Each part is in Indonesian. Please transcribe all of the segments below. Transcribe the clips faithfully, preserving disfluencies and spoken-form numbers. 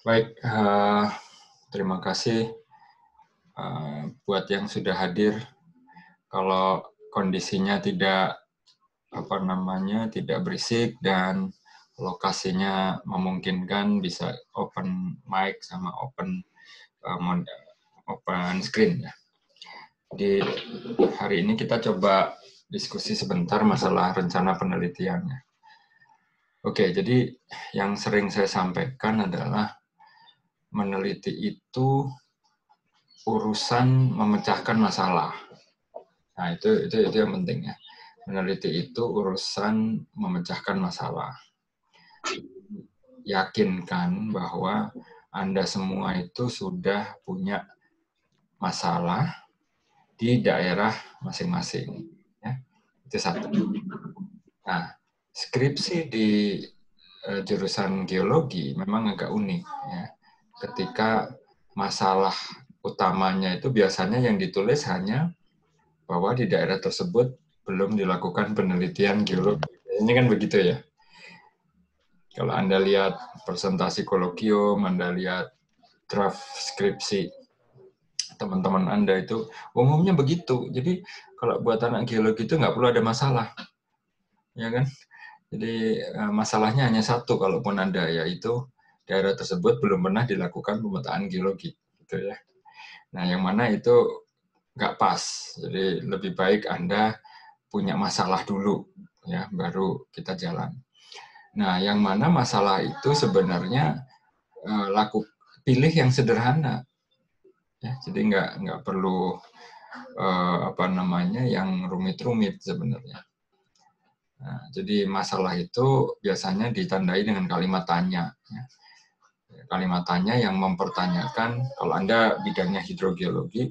Baik, uh, terima kasih uh, buat yang sudah hadir. Kalau kondisinya tidak apa namanya tidak berisik dan lokasinya memungkinkan, bisa open mic sama open uh, open screen ya. Di hari ini kita coba diskusi sebentar masalah rencana penelitiannya. Oke, jadi yang sering saya sampaikan adalah meneliti itu urusan memecahkan masalah. Nah, itu itu itu yang penting ya. Meneliti itu urusan memecahkan masalah. Yakinkan bahwa Anda semua itu sudah punya masalah di daerah masing-masing. Ya, itu satu. Nah, skripsi di uh, jurusan geologi memang agak unik ya. Ketika masalah utamanya itu biasanya yang ditulis hanya bahwa di daerah tersebut belum dilakukan penelitian geologi. Ini kan begitu ya. Kalau Anda lihat presentasi kolokium, Anda lihat draft skripsi teman-teman Anda itu umumnya begitu. Jadi kalau buat anak geologi itu nggak perlu ada masalah, ya kan? Jadi masalahnya hanya satu, kalaupun ada, yaitu daerah tersebut belum pernah dilakukan pemetaan geologi, gitu ya. Nah, yang mana itu nggak pas. Jadi lebih baik Anda punya masalah dulu, ya, baru kita jalan. Nah, yang mana masalah itu sebenarnya uh, laku pilih yang sederhana, ya. Jadi nggak nggak perlu uh, apa namanya yang rumit-rumit sebenarnya. Nah, jadi masalah itu biasanya ditandai dengan kalimat tanya. Ya. Kalimat tanya yang mempertanyakan, kalau Anda bidangnya hidrogeologi,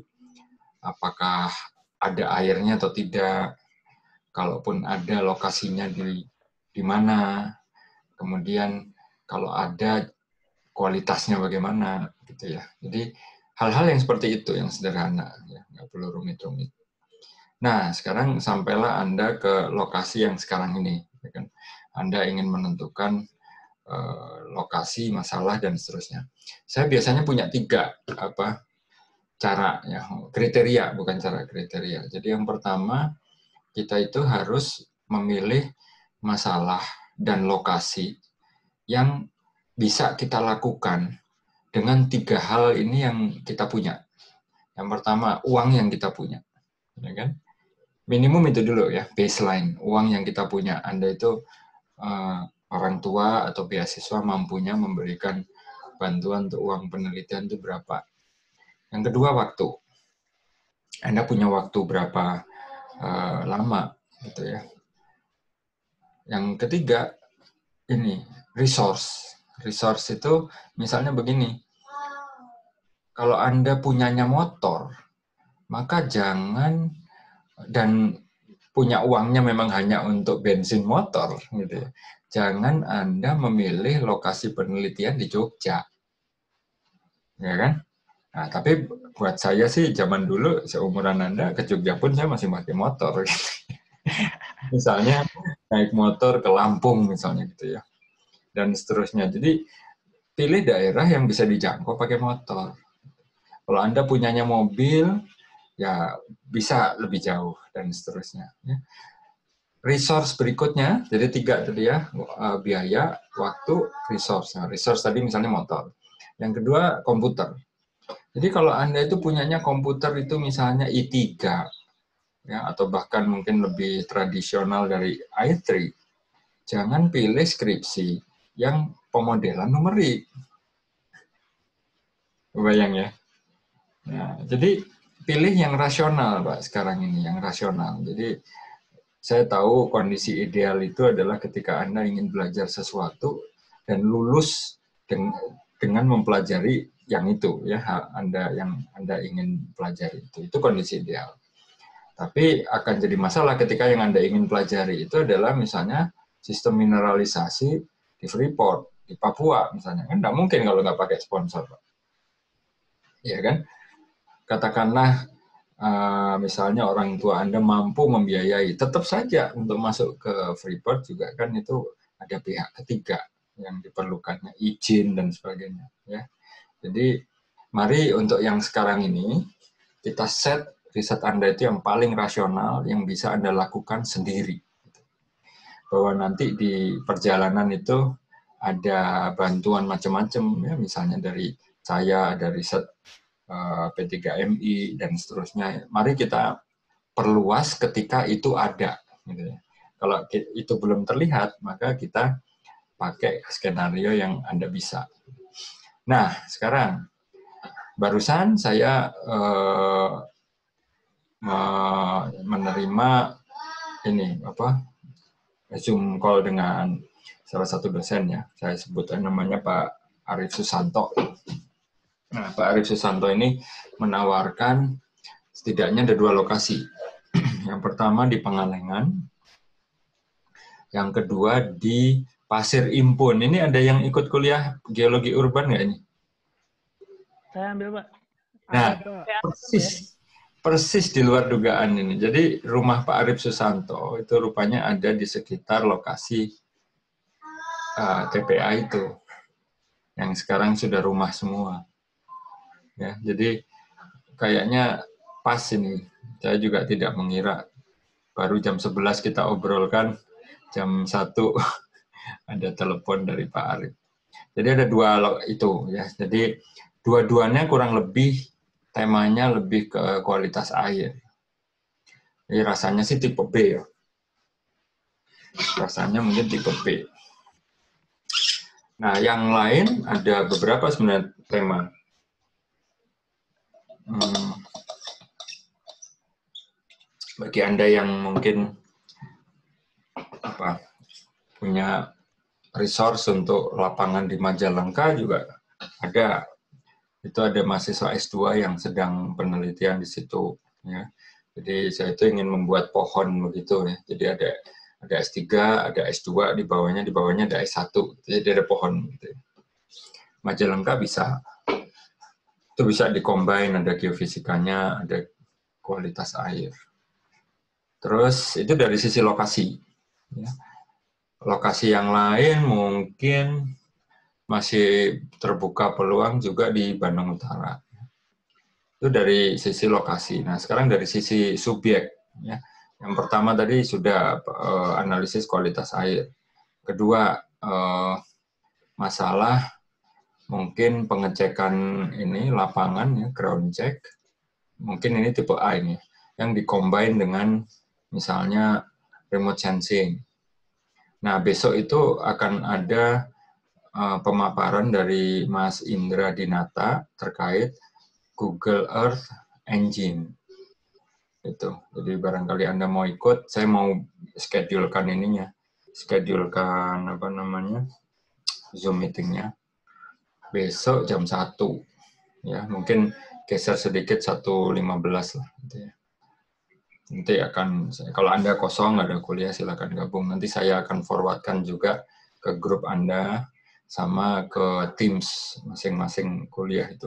apakah ada airnya atau tidak, kalaupun ada lokasinya di di mana, kemudian kalau ada kualitasnya bagaimana, gitu ya. Jadi hal-hal yang seperti itu yang sederhana, ya, nggak perlu rumit-rumit. Nah, sekarang sampailah Anda ke lokasi yang sekarang ini. Ya kan? Anda ingin menentukan uh, lokasi, masalah, dan seterusnya. Saya biasanya punya tiga apa cara, ya, kriteria, bukan cara kriteria. Jadi yang pertama, kita itu harus memilih masalah dan lokasi yang bisa kita lakukan dengan tiga hal ini yang kita punya. Yang pertama, uang yang kita punya. Ya kan? Minimum itu dulu ya, baseline. Uang yang kita punya. Anda itu uh, orang tua atau beasiswa mampunya memberikan bantuan untuk uang penelitian itu berapa. Yang kedua, waktu. Anda punya waktu berapa uh, lama gitu ya. Yang ketiga, ini resource. Resource itu misalnya begini. Kalau Anda punyanya motor, maka jangan, dan punya uangnya memang hanya untuk bensin motor, gitu ya. Jangan Anda memilih lokasi penelitian di Jogja, ya kan? Nah, tapi buat saya sih zaman dulu seumuran Anda ke Jogja pun saya masih pakai motor. Gitu. Misalnya naik motor ke Lampung misalnya gitu ya, dan seterusnya. Jadi pilih daerah yang bisa dijangkau pakai motor. Kalau Anda punyanya mobil, ya bisa lebih jauh dan seterusnya. Ya. Resource berikutnya, jadi tiga tadi ya, biaya, waktu, resource. Nah, resource tadi misalnya motor. Yang kedua, komputer. Jadi kalau Anda itu punyanya komputer itu misalnya i tiga, ya, atau bahkan mungkin lebih tradisional dari i tiga, jangan pilih skripsi yang pemodelan numerik. Bayang ya. Nah, jadi pilih yang rasional, Pak, sekarang ini, yang rasional. Jadi saya tahu kondisi ideal itu adalah ketika Anda ingin belajar sesuatu dan lulus dengan mempelajari yang itu, ya, Anda yang Anda ingin pelajari itu. Itu kondisi ideal. Tapi akan jadi masalah ketika yang Anda ingin pelajari itu adalah misalnya sistem mineralisasi di Freeport, di Papua misalnya. Kan nggak mungkin kalau nggak pakai sponsor, Pak. Iya kan? Katakanlah Uh, misalnya orang tua Anda mampu membiayai, tetap saja untuk masuk ke Freeport juga kan itu ada pihak ketiga. yang diperlukannya, izin dan sebagainya. Ya, jadi mari untuk yang sekarang ini kita set riset Anda itu yang paling rasional, yang bisa Anda lakukan sendiri. Bahwa nanti di perjalanan itu ada bantuan macam-macam, ya, misalnya dari saya, dari riset uh, P tiga M I, dan seterusnya. Mari kita perluas ketika itu ada. Gitu ya. Kalau itu belum terlihat, maka kita pakai skenario yang Anda bisa. Nah, sekarang, barusan saya uh, menerima ini apa Zoom call dengan salah satu dosen, ya, saya sebutkan namanya Pak Arif Susanto. Nah, Pak Arif Susanto ini menawarkan setidaknya ada dua lokasi. Yang pertama di Pangalengan, yang kedua di Pasir Impun. Ini ada yang ikut kuliah geologi urban nggak ini? Saya ambil, Pak. Nah, persis. Persis di luar dugaan ini. Jadi rumah Pak Arif Susanto itu rupanya ada di sekitar lokasi uh, T P A itu, yang sekarang sudah rumah semua. Ya, jadi kayaknya pas ini. Saya juga tidak mengira. Baru jam sebelas kita obrolkan, jam satu ada telepon dari Pak Arif. Jadi ada dua itu, ya. Jadi dua-duanya kurang lebih temanya lebih ke kualitas air. Jadi rasanya sih tipe B, ya. Rasanya mungkin tipe B. Nah, yang lain ada beberapa sebenarnya tema. Hmm, bagi Anda yang mungkin apa punya resource untuk lapangan di Majalengka juga ada. Itu ada mahasiswa S dua yang sedang penelitian di situ, ya. Jadi saya itu ingin membuat pohon begitu, ya. Jadi ada ada S tiga, ada S dua, di bawahnya di bawahnya ada S satu. Jadi ada pohon gitu. Majalengka bisa. Itu bisa dikombin, ada geofisikanya, ada kualitas air. Terus itu dari sisi lokasi, ya. Lokasi yang lain mungkin masih terbuka peluang juga di Bandung Utara. Itu dari sisi lokasi. Nah, sekarang dari sisi subjek, ya. Yang pertama tadi sudah uh, analisis kualitas air. Kedua, uh, masalah mungkin pengecekan ini lapangan, ya, ground check. Mungkin ini tipe A ini, yang dikombin dengan misalnya remote sensing. Nah, besok itu akan ada uh, pemaparan dari Mas Indra Dinata terkait Google Earth Engine. Itu. Jadi barangkali Anda mau ikut, saya mau schedulekan ininya. Schedulekan apa namanya? Zoom meetingnya. Besok jam satu. Ya, mungkin geser sedikit satu lima belas lah gitu ya. Nanti akan, kalau Anda kosong ada kuliah silakan gabung. Nanti saya akan forwardkan juga ke grup Anda sama ke Teams masing-masing kuliah itu.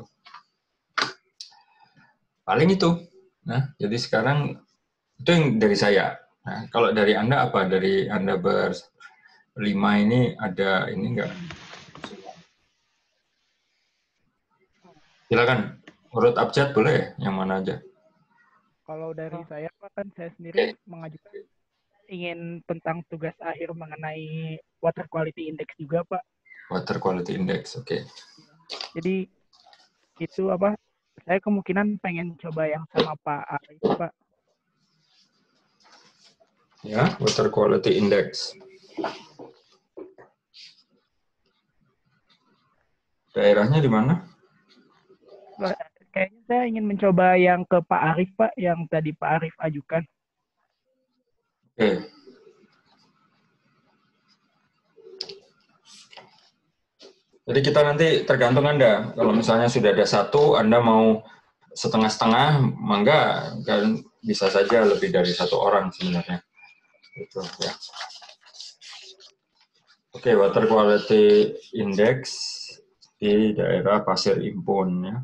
Paling itu. Nah, jadi sekarang itu yang dari saya. Nah, kalau dari Anda apa? Dari Anda berlima ini ada ini enggak? Silakan. Urut abjad boleh, yang mana aja? Kalau dari saya, Pak, kan saya sendiri mengajukan ingin tentang tugas akhir mengenai water quality index juga, Pak. Water quality index, oke. Okay. Jadi itu apa? Saya kemungkinan pengen coba yang sama Pak Arif, Pak. Ya, water quality index. Daerahnya di mana? Kayaknya saya ingin mencoba yang ke Pak Arif, Pak, yang tadi Pak Arif ajukan. Oke. Okay. Jadi kita nanti tergantung Anda. Kalau misalnya sudah ada satu, Anda mau setengah-setengah, mangga kan bisa saja lebih dari satu orang sebenarnya. Itu ya. Oke, okay, water quality index di daerah Pasir Impun, ya.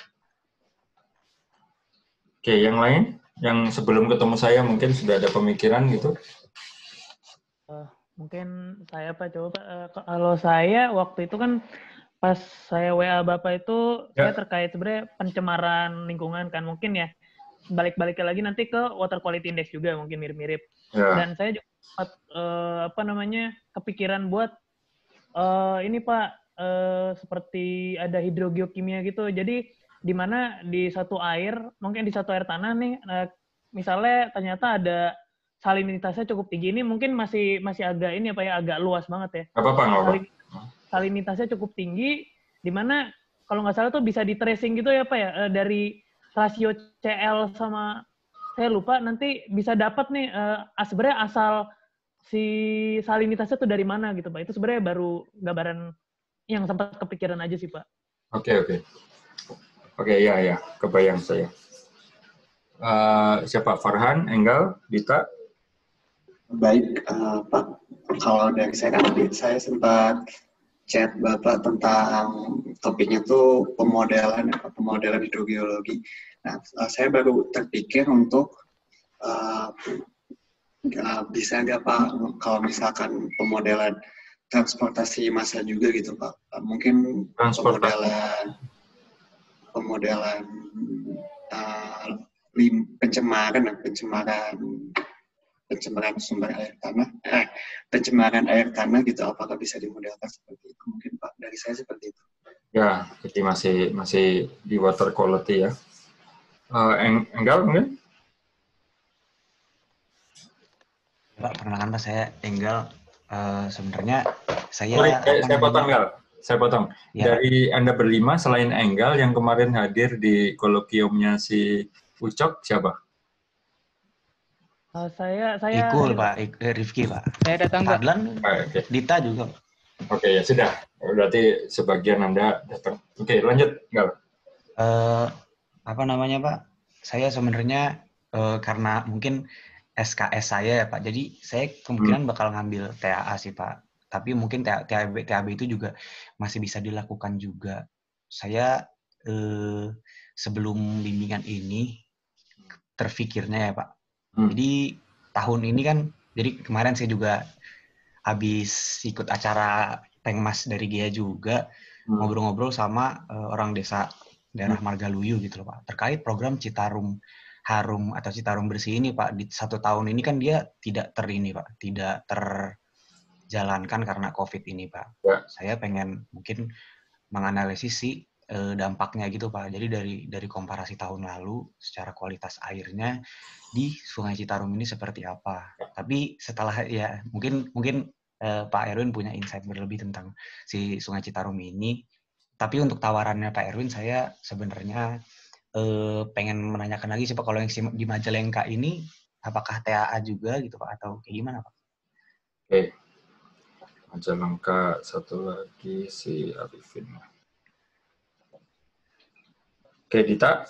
Oke, okay, yang lain? Yang sebelum ketemu saya mungkin sudah ada pemikiran gitu? Uh, Mungkin saya Pak coba Pak. Uh, kalau saya waktu itu kan pas saya W A Bapak itu ya. Saya terkait sebenarnya pencemaran lingkungan kan mungkin ya. Balik-baliknya lagi nanti ke water quality index juga mungkin mirip-mirip. Ya. Dan saya juga uh, apa namanya kepikiran buat uh, ini Pak uh, seperti ada hidrogeokimia gitu. Jadi di mana di satu air, mungkin di satu air tanah nih, uh, misalnya ternyata ada salinitasnya cukup tinggi, ini mungkin masih masih agak ini apa ya agak luas banget ya. Apa apa nggak apa? Salinitasnya cukup tinggi, di mana kalau nggak salah tuh bisa di tracing gitu ya Pak ya uh, dari rasio C L sama saya lupa nanti bisa dapat nih uh, sebenarnya asal si salinitasnya tuh dari mana gitu Pak. Itu sebenarnya baru gambaran yang sempat kepikiran aja sih Pak. Oke, okay, oke. Okay. Oke, okay, ya, ya. Kebayang saya. Uh, siapa? Farhan, Enggal, Dita? Baik, uh, Pak. Kalau dari saya kan saya sempat chat Bapak tentang topiknya tuh pemodelan, pemodelan hidrogeologi. Nah, uh, saya baru terpikir untuk uh, uh, bisa nggak Pak kalau misalkan pemodelan transportasi massa juga gitu Pak. Uh, mungkin pemodelan pemodelan uh, lim, pencemaran pencemaran pencemaran sumber air tanah eh, pencemaran air tanah gitu apakah bisa dimodelkan seperti itu mungkin Pak dari saya seperti itu ya jadi masih masih di water quality ya. uh, Eng, Enggal mungkin Pak perkenalkan Pak saya Enggal uh, sebenarnya saya Sorry, eh, saya potong Enggal Saya potong. Ya. Dari Anda berlima, selain Enggal, yang kemarin hadir di kolokiumnya si Ucok, siapa? Uh, saya, saya... Ikul, Pak. Ik, Rifki, Pak. Saya datang, Pak. Fadlan, ah, okay. Dita juga. Oke, okay, ya sudah. Berarti sebagian Anda datang. Oke, okay, lanjut, Enggal. Uh, apa namanya, Pak? Saya sebenarnya, uh, karena mungkin S K S saya ya, Pak. Jadi, saya kemungkinan hmm. bakal ngambil T A A sih, Pak. Tapi mungkin T A B, T A B itu juga masih bisa dilakukan juga. Saya eh, sebelum bimbingan ini terfikirnya ya Pak. Hmm. Jadi tahun ini kan, jadi kemarin saya juga habis ikut acara Pengmas dari G E A juga, hmm. ngobrol-ngobrol sama eh, orang desa daerah hmm. Margaluyu gitu loh Pak. Terkait program Citarum Harum atau Citarum Bersih ini Pak. Di satu tahun ini kan dia tidak ter ini Pak, tidak ter jalankan karena COVID ini, Pak. Ya. Saya pengen mungkin menganalisis si eh, dampaknya gitu, Pak. Jadi dari dari komparasi tahun lalu secara kualitas airnya di Sungai Citarum ini seperti apa. Tapi setelah ya mungkin mungkin eh, Pak Erwin punya insight berlebih tentang si Sungai Citarum ini. Tapi untuk tawarannya Pak Erwin, saya sebenarnya eh, pengen menanyakan lagi sih Pak, kalau yang di Majalengka ini apakah T A A juga gitu Pak atau kayak gimana Pak? Oke. Okay. Majalengka, satu lagi si Arifin. Oke, Dita.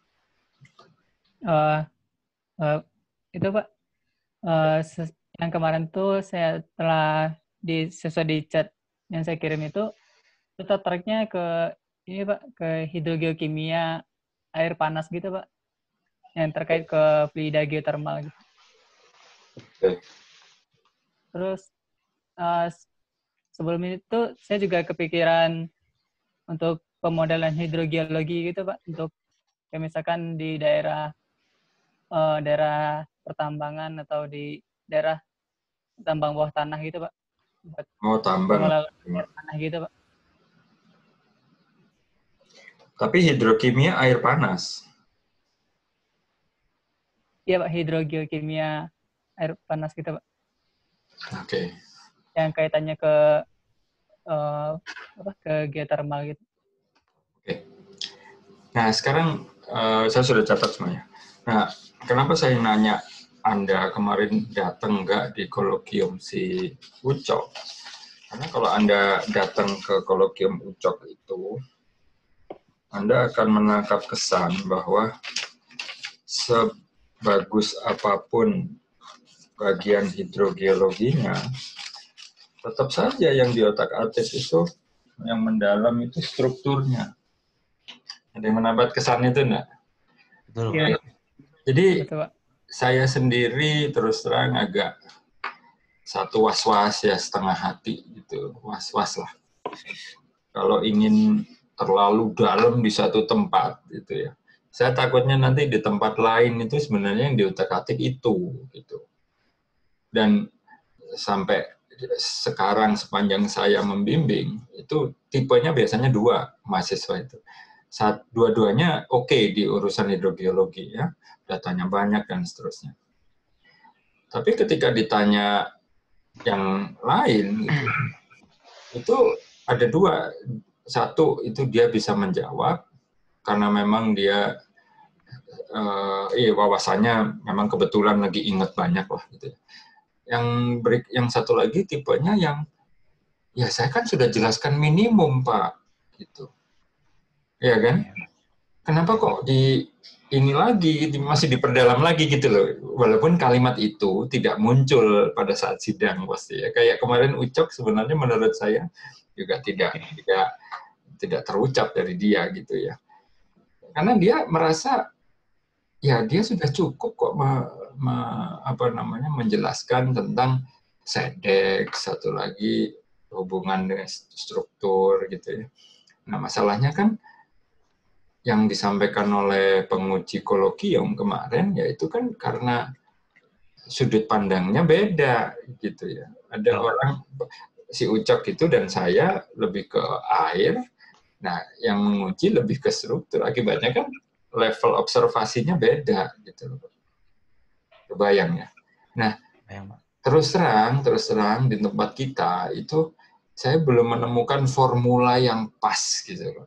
Uh, uh, itu Pak, uh, yang kemarin tuh saya telah di sesuai di chat yang saya kirim itu, itu tertariknya ke ini Pak, ke hidrogeokimia air panas gitu Pak, yang terkait ke fluida geotermal gitu. Oke. Terus uh, sebelum itu saya juga kepikiran untuk pemodelan hidrogeologi gitu Pak, untuk kayak misalkan di daerah uh, daerah pertambangan atau di daerah tambang bawah tanah gitu Pak. Buat oh tambang tanah gitu Pak. Tapi hidrokimia air panas. Iya Pak, hidrogeokimia air panas gitu Pak. Oke. Okay. Yang kaitannya ke uh, apa ke geotermal gitu. Oke. Okay. Nah sekarang uh, saya sudah catat semuanya. Nah kenapa saya nanya Anda kemarin datang nggak di kolokium si Ucok? Karena kalau Anda datang ke kolokium Ucok itu, Anda akan menangkap kesan bahwa sebagus apapun bagian hidrogeologinya, tetap saja yang di otak-atik itu, yang mendalam itu strukturnya. Ada yang mendapat kesan itu enggak? Betul. Ya. Jadi, Betul, Pak. Saya sendiri terus terang agak satu was-was ya, setengah hati gitu, was-was lah. Kalau ingin terlalu dalam di satu tempat gitu ya. Saya takutnya nanti di tempat lain itu sebenarnya yang diutak-atik itu gitu. Dan sampai sekarang sepanjang saya membimbing itu tipenya biasanya dua mahasiswa itu. Saat dua-duanya oke okay di urusan hidrogeologi ya, datanya banyak dan seterusnya. Tapi ketika ditanya yang lain gitu, itu ada dua. Satu itu dia bisa menjawab karena memang dia uh, iya wawasannya memang kebetulan lagi ingat banyak lah gitu. Yang break, yang satu lagi tipenya yang ya saya kan sudah jelaskan minimum Pak gitu. Ya kan? Kenapa kok di ini lagi masih diperdalam lagi gitu loh. Walaupun kalimat itu tidak muncul pada saat sidang pasti ya. Kayak kemarin Ucok sebenarnya menurut saya juga tidak tidak tidak terucap dari dia gitu ya. Karena dia merasa ya dia sudah cukup kok me, me, apa namanya menjelaskan tentang SEDEX, satu lagi hubungan dengan struktur gitu ya. Nah, masalahnya kan yang disampaikan oleh penguji kolokium kemarin yaitu kan karena sudut pandangnya beda gitu ya. Ada oh. orang si Ucok itu dan saya lebih ke air. Nah, yang menguji lebih ke struktur. Akibatnya kan level observasinya beda gitu loh. Kebayang ya. Nah, terus terang, terus terang di tempat kita itu saya belum menemukan formula yang pas gitu loh.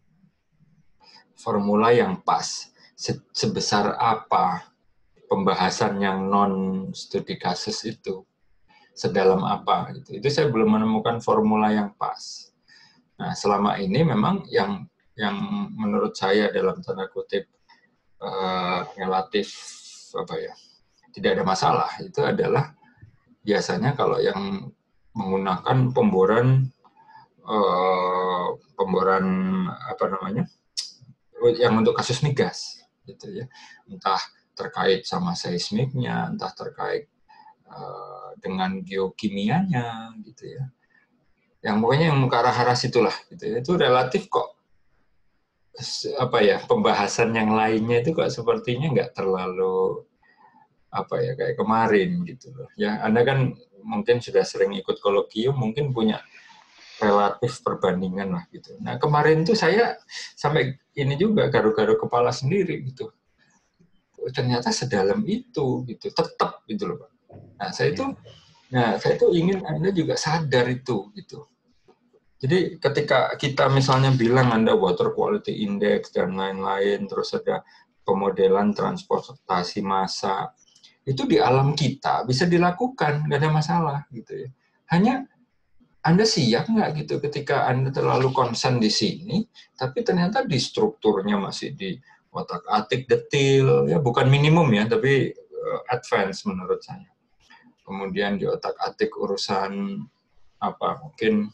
Formula yang pas. Sebesar apa pembahasan yang non studi kasus itu? Sedalam apa gitu. Itu saya belum menemukan formula yang pas. Nah, selama ini memang yang yang menurut saya dalam tanda kutip uh, relatif apa ya tidak ada masalah itu adalah biasanya kalau yang menggunakan pemboran uh, pemboran apa namanya yang untuk kasus migas gitu ya, entah terkait sama seismiknya, entah terkait uh, dengan geokimianya gitu ya. Yang pokoknya yang ke arah arah situlah gitu ya. Itu relatif kok apa ya pembahasan yang lainnya itu kok sepertinya nggak terlalu apa ya kayak kemarin gitu loh ya. Anda kan mungkin sudah sering ikut kolokium, mungkin punya relatif perbandingan lah gitu. Nah kemarin tuh saya sampai ini juga garu-garu kepala sendiri gitu, ternyata sedalam itu gitu tetap gitu loh Pak. Nah saya itu nah saya tuh ingin Anda juga sadar itu gitu. Jadi ketika kita misalnya bilang Anda water quality index dan lain-lain, terus ada pemodelan transportasi massa, itu di alam kita bisa dilakukan, nggak ada masalah gitu ya. Hanya Anda siap nggak gitu ketika Anda terlalu konsen di sini, tapi ternyata di strukturnya masih di otak-atik detil, ya bukan minimum ya, tapi advance menurut saya. Kemudian di otak-atik urusan apa mungkin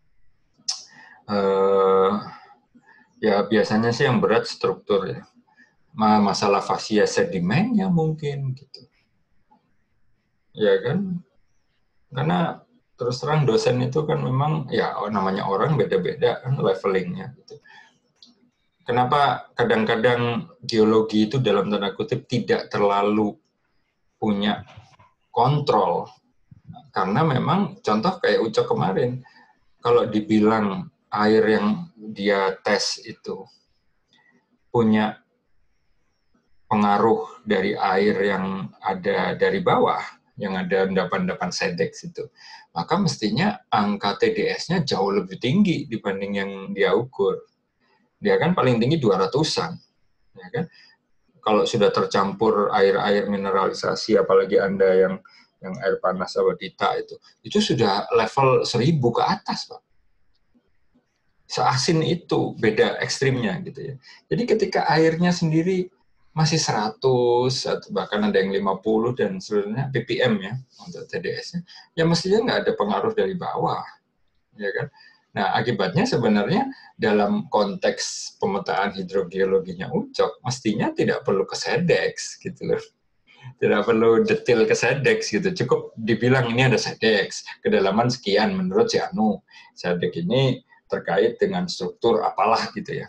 Uh, ya biasanya sih yang berat struktur ya, masalah fasia sedimennya mungkin gitu, ya kan? Karena terus terang dosen itu kan memang ya namanya orang beda-beda kan levelingnya gitu. Kenapa kadang-kadang geologi itu dalam tanda kutip tidak terlalu punya kontrol? Karena memang contoh kayak Ucok kemarin, kalau dibilang air yang dia tes itu punya pengaruh dari air yang ada dari bawah, yang ada endapan-endapan SEDEX itu, maka mestinya angka T D S-nya jauh lebih tinggi dibanding yang dia ukur. Dia kan paling tinggi dua ratusan, ya kan? Kalau sudah tercampur air-air mineralisasi, apalagi Anda yang yang air panas abadita itu, itu sudah level seribu ke atas, Pak. Seasin itu, beda ekstrimnya gitu ya. Jadi ketika airnya sendiri masih seratus, atau bahkan ada yang lima puluh dan sebenarnya P P M ya untuk T D S-nya, ya mestinya nggak ada pengaruh dari bawah, ya kan? Nah akibatnya sebenarnya dalam konteks pemetaan hidrogeologinya Ucok, mestinya tidak perlu ke SEDEX gitu loh. Tidak perlu detail ke SEDEX gitu. Cukup dibilang ini ada SEDEX, kedalaman sekian menurut si Anu. SEDEX ini terkait dengan struktur apalah gitu ya.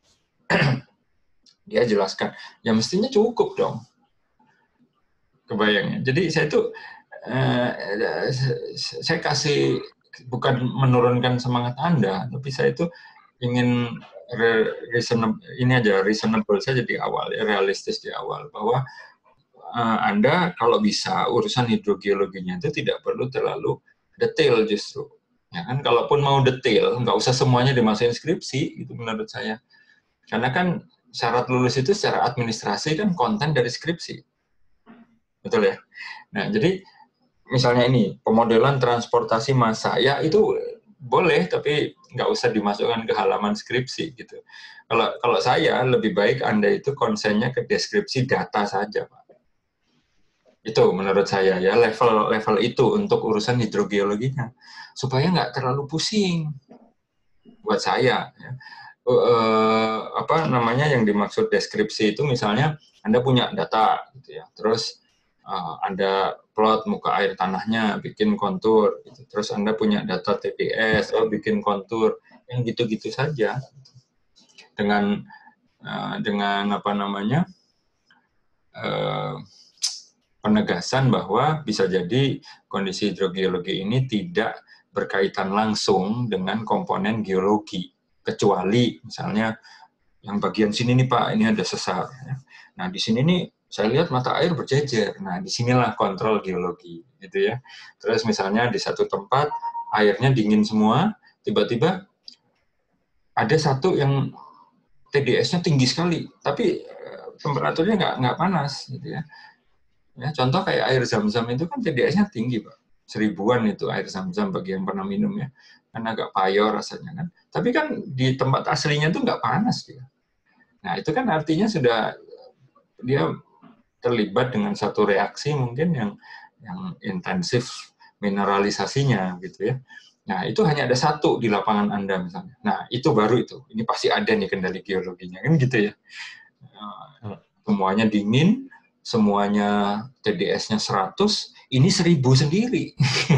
Dia jelaskan. Ya mestinya cukup dong. Kebayangnya. Jadi saya itu eh, saya kasih bukan menurunkan semangat Anda, tapi saya itu ingin reasonable, ini aja reasonable saja di awal, ya, realistis di awal bahwa uh, Anda kalau bisa urusan hidrogeologinya itu tidak perlu terlalu detail justru. Ya kan, kalaupun mau detail, nggak usah semuanya dimasukin skripsi, itu menurut saya. Karena kan syarat lulus itu secara administrasi kan konten dari skripsi, betul ya. Nah, jadi misalnya ini pemodelan transportasi massa, ya itu boleh, tapi nggak usah dimasukkan ke halaman skripsi gitu. Kalau kalau saya lebih baik Anda itu konsennya ke deskripsi data saja, Pak. Itu menurut saya ya level level itu untuk urusan hidrogeologinya supaya nggak terlalu pusing buat saya. Ya. Uh, apa namanya yang dimaksud deskripsi itu misalnya Anda punya data gitu ya, terus uh, Anda plot muka air tanahnya, bikin kontur, gitu. Terus Anda punya data T D S, oh bikin kontur, yang gitu-gitu saja. Dengan uh, dengan apa namanya uh, penegasan bahwa bisa jadi kondisi hidrogeologi ini tidak berkaitan langsung dengan komponen geologi, kecuali misalnya yang bagian sini nih Pak, ini ada sesar. Nah di sini nih saya lihat mata air berjejer. Nah disinilah kontrol geologi, gitu ya. Terus misalnya di satu tempat airnya dingin semua, tiba-tiba ada satu yang T D S-nya tinggi sekali, tapi temperaturnya nggak nggak panas, gitu ya. Ya, contoh kayak air zam-zam itu kan T D S-nya tinggi, Pak. Seribuan itu air zam-zam bagi yang pernah minum ya. Kan agak payah rasanya kan. Tapi kan di tempat aslinya itu nggak panas dia. Nah, itu kan artinya sudah dia terlibat dengan satu reaksi mungkin yang yang intensif mineralisasinya gitu ya. Nah, itu hanya ada satu di lapangan Anda misalnya. Nah, itu baru itu. Ini pasti ada nih kendali geologinya kan gitu ya. Semuanya dingin, semuanya T D S-nya seratus, ini seribu sendiri.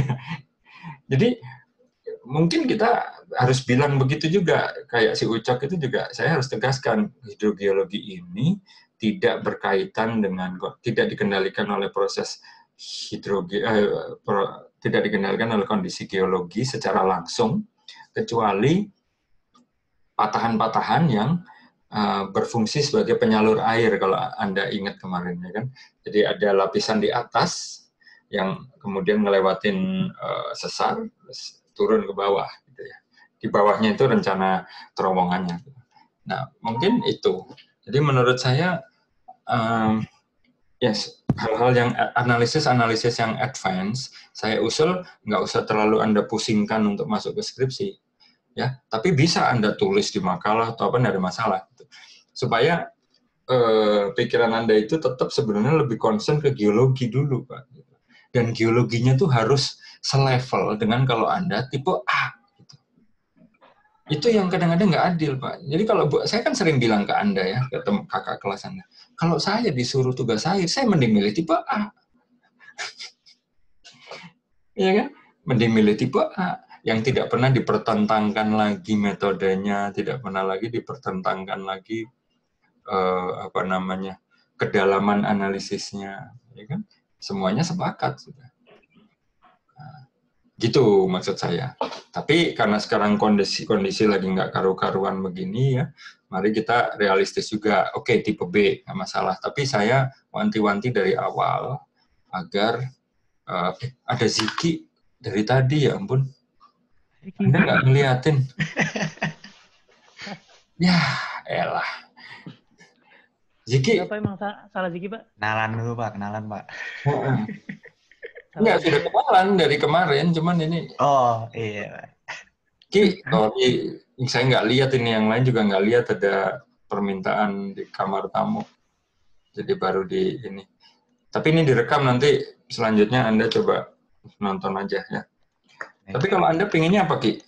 Jadi mungkin kita harus bilang begitu juga, kayak si Ucok itu juga saya harus tegaskan, hidrogeologi ini tidak berkaitan dengan, tidak dikendalikan oleh proses hidroge, eh, pro, tidak dikendalikan oleh kondisi geologi secara langsung, kecuali patahan-patahan yang uh, berfungsi sebagai penyalur air, kalau Anda ingat kemarin ya kan. Jadi ada lapisan di atas yang kemudian ngelewatin uh, sesar, turun ke bawah gitu ya. Di bawahnya itu rencana terowongannya. Nah, mungkin itu. Jadi menurut saya um, yes, hal-hal yang analisis-analisis yang advance, saya usul nggak usah terlalu Anda pusingkan untuk masuk ke skripsi. Ya, tapi bisa Anda tulis di makalah atau apa, nggak ada masalah. Gitu. Supaya eh, pikiran Anda itu tetap sebenarnya lebih concern ke geologi dulu, Pak. Dan geologinya tuh harus selevel dengan kalau Anda tipe A. Gitu. Itu yang kadang-kadang nggak adil, Pak. Jadi kalau saya kan sering bilang ke Anda ya, ke kakak kelas Anda, kalau saya disuruh tugas akhir, saya mending milih tipe A. Iya kan? Mending milih tipe A. Yang tidak pernah dipertentangkan lagi metodenya, tidak pernah lagi dipertentangkan lagi eh, apa namanya kedalaman analisisnya, ya kan? Semuanya sepakat sudah. Nah, gitu maksud saya. Tapi karena sekarang kondisi-kondisi lagi nggak karu-karuan begini ya, mari kita realistis juga. Oke, tipe B nggak masalah. Tapi saya wanti-wanti dari awal agar uh, eh, ada Ziki dari tadi ya ampun. Anda nggak ngeliatin. Ya, elah. Ziki. Apa emang salah Ziki, Pak? Kenalan dulu, Pak. Kenalan, Pak. Enggak, sudah kenalan dari kemarin, cuman ini. Oh, iya. Ki, sorry, saya nggak lihat ini, yang lain juga nggak lihat ada permintaan di kamar tamu. Jadi baru di ini. Tapi ini direkam, nanti selanjutnya Anda coba nonton aja ya. Tapi kalau Anda pinginnya apa, Ki?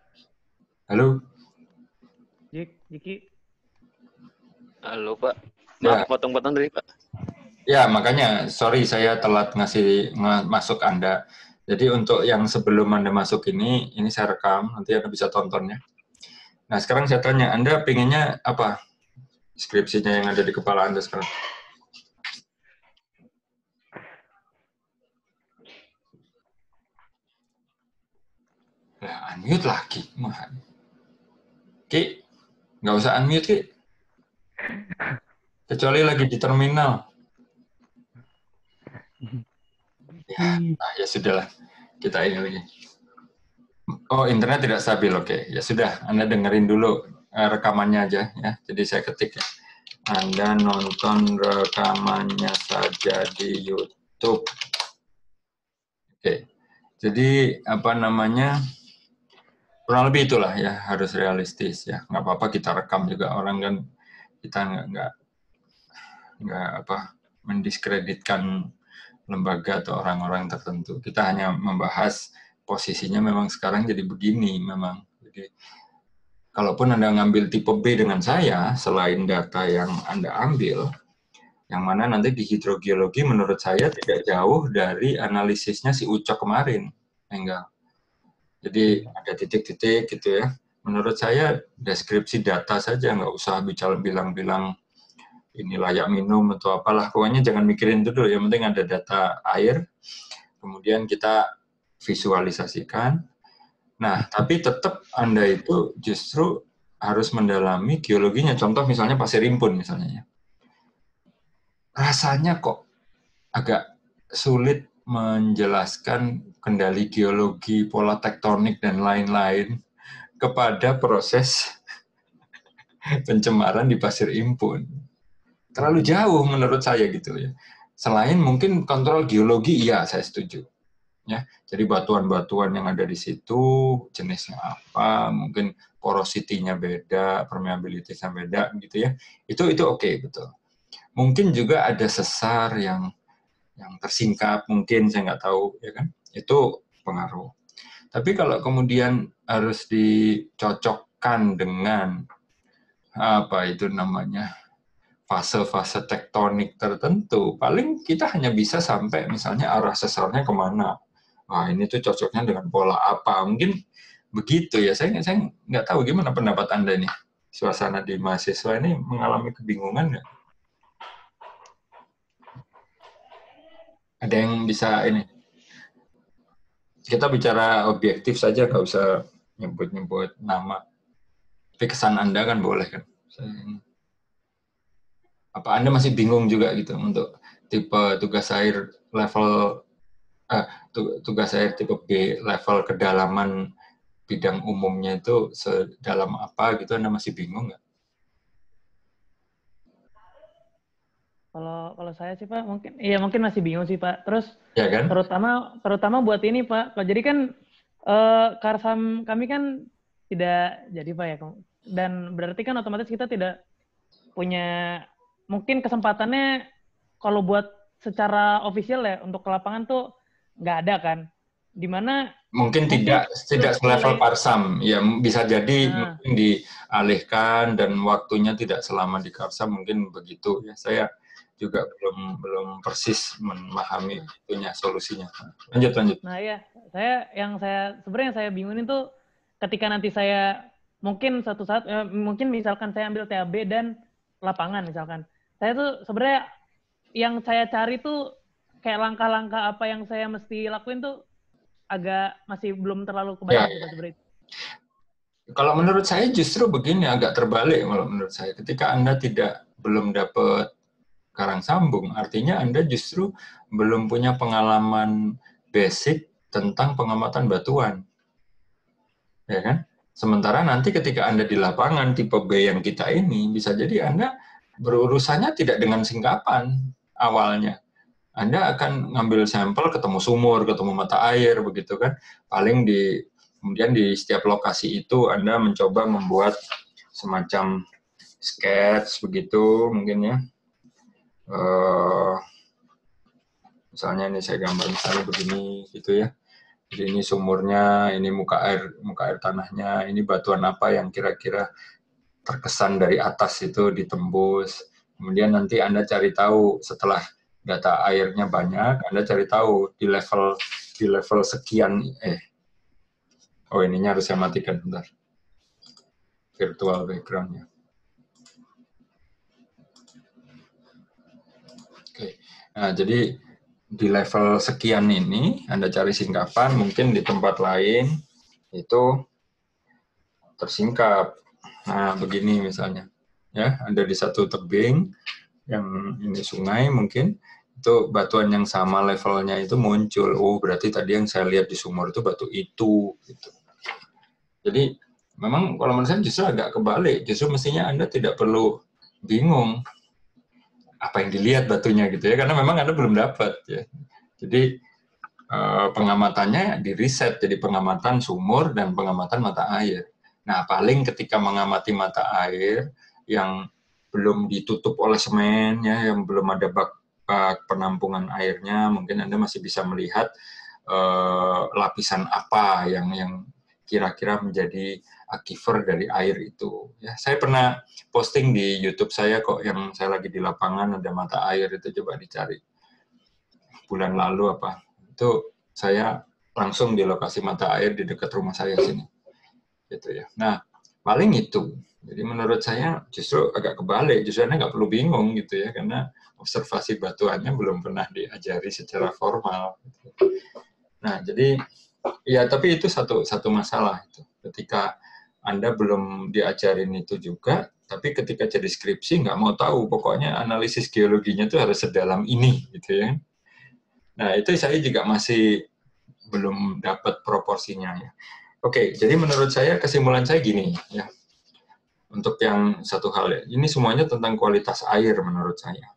Halo? Jik, Jiki. Halo, Pak. Ya. Maaf, potong-potong tadi, Pak. Ya, makanya sorry saya telat ngasih nge- masuk Anda. Jadi untuk yang sebelum Anda masuk ini, ini saya rekam, nanti Anda bisa tonton ya. Nah, sekarang saya tanya, Anda pengennya apa skripsinya yang ada di kepala Anda sekarang? Lah, unmute lagi. Ki, nggak usah unmute, Ki. Kecuali lagi di terminal. Ya, nah, ya sudahlah. Kita ini lagi. Oh, internet tidak stabil, oke. Ya sudah, Anda dengerin dulu uh, rekamannya aja ya. Jadi saya ketik ya. Anda nonton rekamannya saja di YouTube. Oke. Jadi apa namanya? Kurang lebih itulah ya, harus realistis ya. Nggak apa-apa kita rekam juga, orang kan kita nggak nggak nggak apa mendiskreditkan lembaga atau orang-orang tertentu. Kita hanya membahas posisinya memang sekarang jadi begini memang. Jadi kalaupun Anda ngambil tipe B dengan saya, selain data yang Anda ambil, yang mana nanti di hidrogeologi menurut saya tidak jauh dari analisisnya si Ucok kemarin. Enggak. Jadi ada titik-titik gitu ya. Menurut saya deskripsi data saja, nggak usah bicara bilang-bilang ini layak minum atau apalah. Pokoknya jangan mikirin itu dulu. Yang penting ada data air, kemudian kita visualisasikan. Nah, tapi tetap Anda itu justru harus mendalami geologinya. Contoh misalnya pasir impun misalnya. Rasanya kok agak sulit menjelaskan kendali geologi, pola tektonik, dan lain-lain kepada proses pencemaran di pasir impun. Terlalu jauh menurut saya gitu ya. Selain mungkin kontrol geologi, iya saya setuju. Ya, jadi batuan-batuan yang ada di situ jenisnya apa, mungkin porosity-nya beda, permeability-nya beda gitu ya. Itu itu oke okay, betul. Mungkin juga ada sesar yang yang tersingkap, mungkin saya nggak tahu ya kan. Itu pengaruh. Tapi kalau kemudian harus dicocokkan dengan apa itu namanya fase-fase tektonik tertentu, paling kita hanya bisa sampai misalnya arah sesarnya kemana. Wah, ini tuh cocoknya dengan pola apa? Mungkin begitu ya. Saya saya nggak tahu gimana pendapat Anda nih. Suasana di mahasiswa ini mengalami kebingungan nggak? Ada yang bisa ini? Kita bicara objektif saja, nggak usah nyebut-nyebut nama. Tapi kesan Anda kan boleh kan? Apa Anda masih bingung juga gitu untuk tipe tugas air level eh, tugas air tipe B level kedalaman bidang umumnya itu sedalam apa gitu, Anda masih bingung nggak? Kalau kalau saya sih Pak mungkin iya mungkin masih bingung sih Pak. Terus ya kan? terutama terutama buat ini Pak. Jadi kan eh, Karsam kami kan tidak jadi Pak ya. Dan berarti kan otomatis kita tidak punya mungkin kesempatannya kalau buat secara official ya untuk ke lapangan tuh nggak ada kan. Dimana mungkin, mungkin tidak tidak selevel Karsam ya, bisa jadi nah. mungkin dialihkan dan waktunya tidak selama di Karsam, mungkin begitu ya. Saya juga belum belum persis memahami itunya solusinya. Lanjut lanjut. Nah ya, saya yang saya sebenarnya saya bingungin itu ketika nanti saya mungkin satu saat eh, mungkin misalkan saya ambil T A B dan lapangan misalkan, saya tuh sebenarnya yang saya cari tuh kayak langkah-langkah apa yang saya mesti lakuin tuh agak masih belum terlalu kebayang ya, ya. Sebenarnya. Kalau menurut saya justru begini, agak terbalik kalau menurut saya. Ketika Anda tidak belum dapat karang sambung, artinya Anda justru belum punya pengalaman basic tentang pengamatan batuan. Ya kan? Sementara nanti ketika Anda di lapangan tipe B yang kita ini, bisa jadi Anda berurusannya tidak dengan singkapan awalnya. Anda akan ngambil sampel, ketemu sumur, ketemu mata air, begitu kan. Paling di kemudian di setiap lokasi itu Anda mencoba membuat semacam sketch begitu mungkin ya. Uh, misalnya ini saya gambar misalnya begini gitu ya. Jadi ini sumurnya, ini muka air, muka air tanahnya, ini batuan apa yang kira-kira terkesan dari atas itu ditembus. Kemudian nanti Anda cari tahu setelah data airnya banyak, Anda cari tahu di level di level sekian, eh, oh ininya harus saya matikan, bentar. Virtual background-nya. Oke, nah jadi di level sekian ini Anda cari singkapan, mungkin di tempat lain itu tersingkap. Nah begini misalnya, ya ada di satu tebing yang ini sungai mungkin itu batuan yang sama levelnya itu muncul. Oh berarti tadi yang saya lihat di sumur itu batu itu. Gitu. Jadi memang kalau menurut saya justru agak kebalik. Justru mestinya Anda tidak perlu bingung apa yang dilihat batunya gitu ya, karena memang Anda belum dapat ya. Jadi eh, pengamatannya di riset jadi pengamatan sumur dan pengamatan mata air. Nah, paling ketika mengamati mata air yang belum ditutup oleh semen ya, yang belum ada bak, bak penampungan airnya, mungkin Anda masih bisa melihat eh, lapisan apa yang yang kira-kira menjadi aquifer dari air itu. Ya, saya pernah posting di YouTube saya kok, yang saya lagi di lapangan ada mata air itu, coba dicari. Bulan lalu apa? Itu saya langsung di lokasi mata air di dekat rumah saya sini. Gitu ya. Nah, paling itu. Jadi menurut saya justru agak kebalik. Justru Anda nggak perlu bingung gitu ya, karena observasi batuannya belum pernah diajari secara formal. Nah, jadi ya tapi itu satu satu masalah itu. Ketika Anda belum diajarin itu juga, tapi ketika jadi skripsi nggak mau tahu, pokoknya analisis geologinya itu harus sedalam ini, gitu ya. Nah, itu saya juga masih belum dapat proporsinya ya. Oke, jadi menurut saya kesimpulan saya gini ya. Untuk yang satu hal ya, ini semuanya tentang kualitas air menurut saya.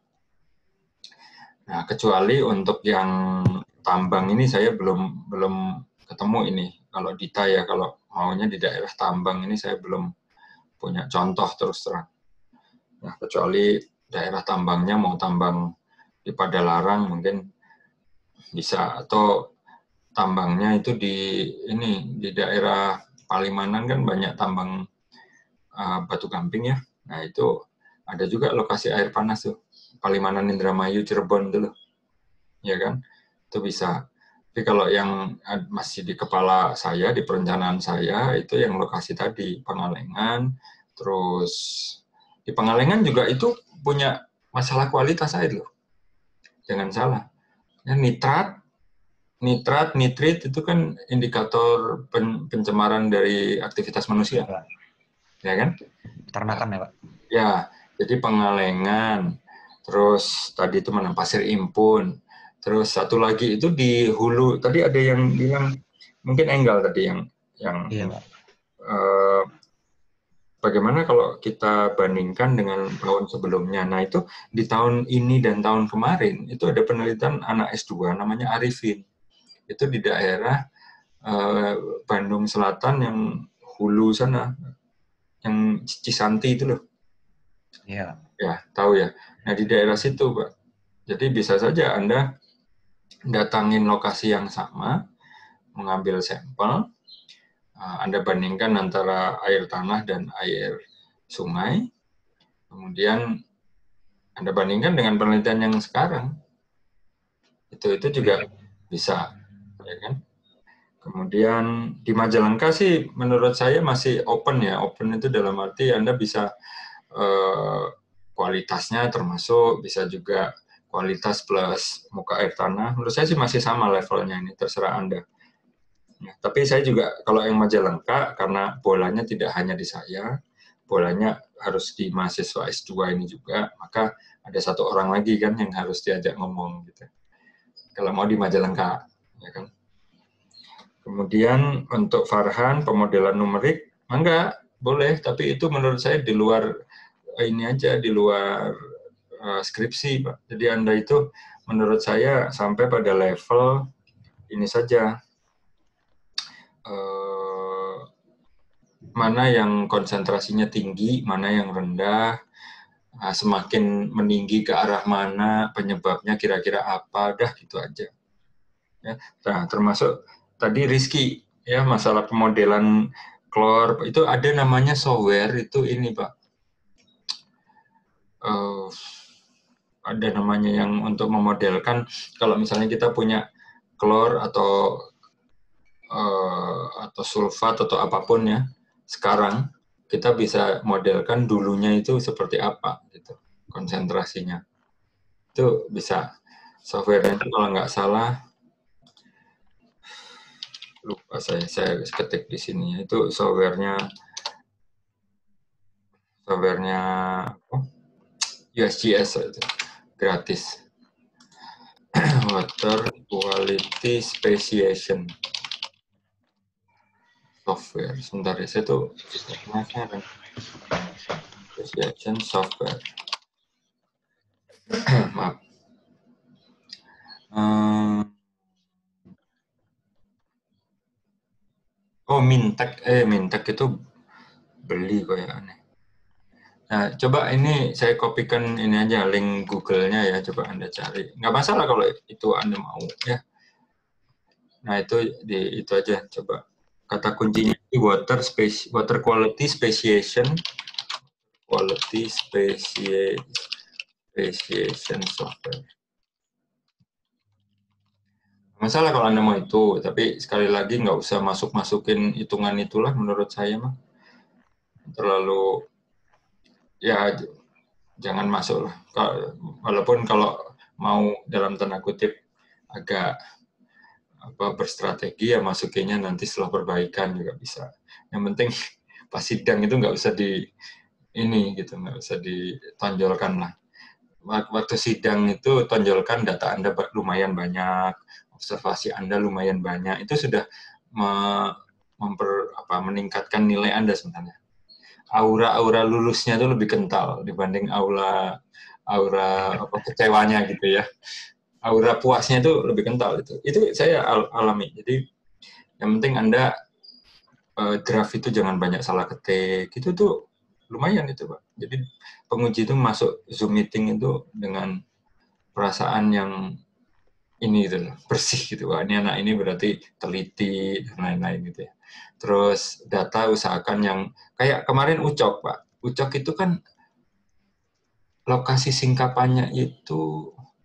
Nah, kecuali untuk yang tambang ini saya belum belum ketemu ini. Kalau Dita ya, kalau maunya di daerah tambang ini saya belum punya contoh terus terang. Nah, kecuali daerah tambangnya mau tambang di Padalarang mungkin bisa, atau tambangnya itu di ini di daerah Palimanan kan banyak tambang uh, batu gamping ya. Nah, itu ada juga lokasi air panas tuh. Palimanan, Indramayu, Cirebon dulu. Ya kan? Itu bisa. Tapi kalau yang masih di kepala saya, di perencanaan saya, itu yang lokasi tadi, Pangalengan, terus di Pangalengan juga itu punya masalah kualitas air loh. Jangan salah. Ya, nitrat, nitrat, nitrit itu kan indikator pen pencemaran dari aktivitas manusia. Ya kan? Peternakan ya, Pak? Ya, jadi Pangalengan, terus tadi itu mana, Pasir Impun, terus satu lagi itu di hulu, tadi ada yang bilang, mungkin Enggal tadi yang, yang iya, Pak. Uh, bagaimana kalau kita bandingkan dengan tahun sebelumnya. Nah itu di tahun ini dan tahun kemarin, itu ada penelitian anak S dua namanya Arifin. Itu di daerah uh, Bandung Selatan yang hulu sana, yang Cisanti itu loh. Iya. Ya, tahu ya. Nah, di daerah situ, Pak. Jadi bisa saja Anda datangin lokasi yang sama, mengambil sampel, Anda bandingkan antara air tanah dan air sungai, kemudian Anda bandingkan dengan penelitian yang sekarang. Itu itu juga bisa, ya kan? Kemudian di Majalengka sih menurut saya masih open ya. Open itu dalam arti Anda bisa eh, kualitasnya termasuk, bisa juga kualitas plus muka air tanah. Menurut saya sih masih sama levelnya, ini terserah Anda. Ya, tapi saya juga kalau yang Majalengka, karena bolanya tidak hanya di saya, bolanya harus di mahasiswa S dua ini juga, maka ada satu orang lagi kan yang harus diajak ngomong gitu. Kalau mau di Majalengka, ya kan. Kemudian untuk Farhan pemodelan numerik, enggak boleh, tapi itu menurut saya di luar ini aja, di luar uh, skripsi, Pak. Jadi Anda itu menurut saya sampai pada level ini saja. Uh, mana yang konsentrasinya tinggi, mana yang rendah, uh, semakin meninggi ke arah mana, penyebabnya kira-kira apa, dah gitu aja. Ya. Nah, termasuk tadi Rizky, ya masalah pemodelan klor, itu ada namanya software, itu ini Pak. uh, ada namanya yang untuk memodelkan kalau misalnya kita punya klor atau uh, atau sulfat atau apapun ya, sekarang kita bisa modelkan dulunya itu seperti apa gitu konsentrasinya. Itu bisa software-nya itu kalau nggak salah, lupa saya saya ketik di sini, itu software-nya software-nya U S G S itu gratis. Water Quality Speciation software. Sebentar ya, saya tuh penasaran. Speciation software. Maaf. Um, oh, Mintek. Eh, Mintek itu beli kok ya, aneh. Nah, coba ini saya kopikan ini aja, link Google-nya ya, coba Anda cari. Nggak masalah kalau itu Anda mau, ya. Nah, itu di itu aja, coba. Kata kuncinya water space, water quality speciation, quality speciation software. Masalah kalau Anda mau itu, tapi sekali lagi nggak usah masuk-masukin hitungan itulah menurut saya mah. Terlalu, ya jangan masuk lah. Walaupun kalau mau dalam tanda kutip agak apa berstrategi ya masukinnya nanti setelah perbaikan juga bisa. Yang penting pas sidang itu nggak usah di ini gitu, nggak usah ditonjolkan lah. Waktu sidang itu tonjolkan data Anda lumayan banyak, observasi Anda lumayan banyak, itu sudah me, memper, apa, meningkatkan nilai Anda sebenarnya. Aura-aura lulusnya itu lebih kental dibanding aura aura apa kecewanya gitu ya. Aura puasnya itu lebih kental itu. Itu saya al alami. Jadi yang penting Anda uh, draft itu jangan banyak salah ketik. Itu tuh lumayan itu, Pak. Jadi penguji itu masuk Zoom meeting itu dengan perasaan yang ini gitu loh, bersih gitu. Wah, ini anak ini berarti teliti dan lain-lain gitu ya. Terus data usahakan yang kayak kemarin Ucok, Pak. Ucok itu kan lokasi singkapannya itu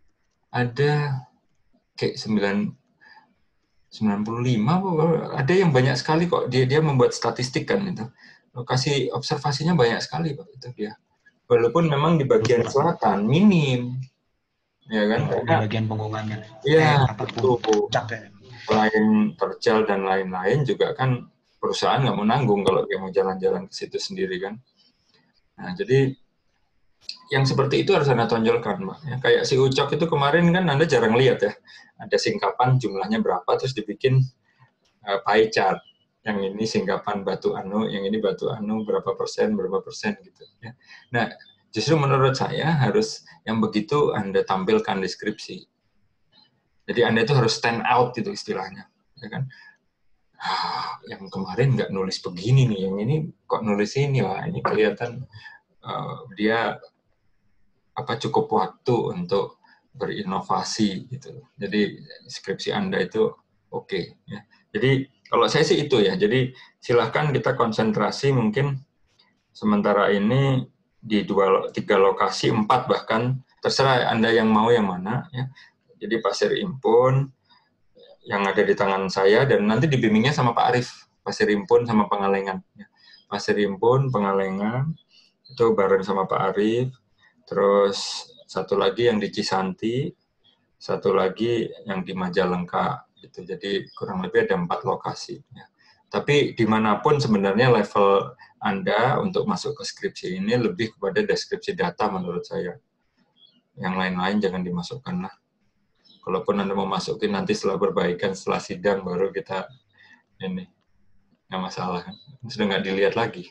ada kayak sembilan puluh lima, ada yang banyak sekali kok. Dia dia membuat statistik kan itu. Lokasi observasinya banyak sekali, Pak, itu dia. Walaupun memang di bagian selatan minim. Ya kan? Di bagian penggungannya. Iya, eh, betul. Selain terjal dan lain-lain juga kan perusahaan nggak mau nanggung kalau dia mau jalan-jalan ke situ sendiri kan. Nah, jadi yang seperti itu harus Anda tonjolkan, Pak. Ya, kayak si Ucok itu kemarin kan Anda jarang lihat ya. Ada singkapan jumlahnya berapa, terus dibikin uh, pie chart. Yang ini singkapan batu anu, yang ini batu anu, berapa persen, berapa persen gitu. Ya. Nah, justru menurut saya harus yang begitu Anda tampilkan deskripsi. Jadi Anda itu harus stand out gitu istilahnya. Ya kan? Ah, yang kemarin nggak nulis begini nih, yang ini kok nulis ini, wah ini kelihatan uh, dia apa cukup waktu untuk berinovasi gitu. Jadi skripsi Anda itu oke okay, ya. Jadi kalau saya sih itu ya. Jadi silahkan kita konsentrasi mungkin sementara ini di dua tiga lokasi, empat bahkan terserah Anda yang mau yang mana ya. Jadi Pasir Impun yang ada di tangan saya, dan nanti dibimbingnya sama Pak Arif, Pasir Impun sama Pengalengan. Pasir Impun, Pengalengan, itu bareng sama Pak Arif. Terus satu lagi yang di Cisanti, satu lagi yang di Majalengka. Gitu. Jadi kurang lebih ada empat lokasi. Ya. Tapi dimanapun sebenarnya level Anda untuk masuk ke skripsi ini lebih kepada deskripsi data menurut saya. Yang lain-lain jangan dimasukkan lah. Kalaupun Anda mau masukin nanti setelah perbaikan, setelah sidang, baru kita ini. Nggak masalah. Sudah nggak dilihat lagi.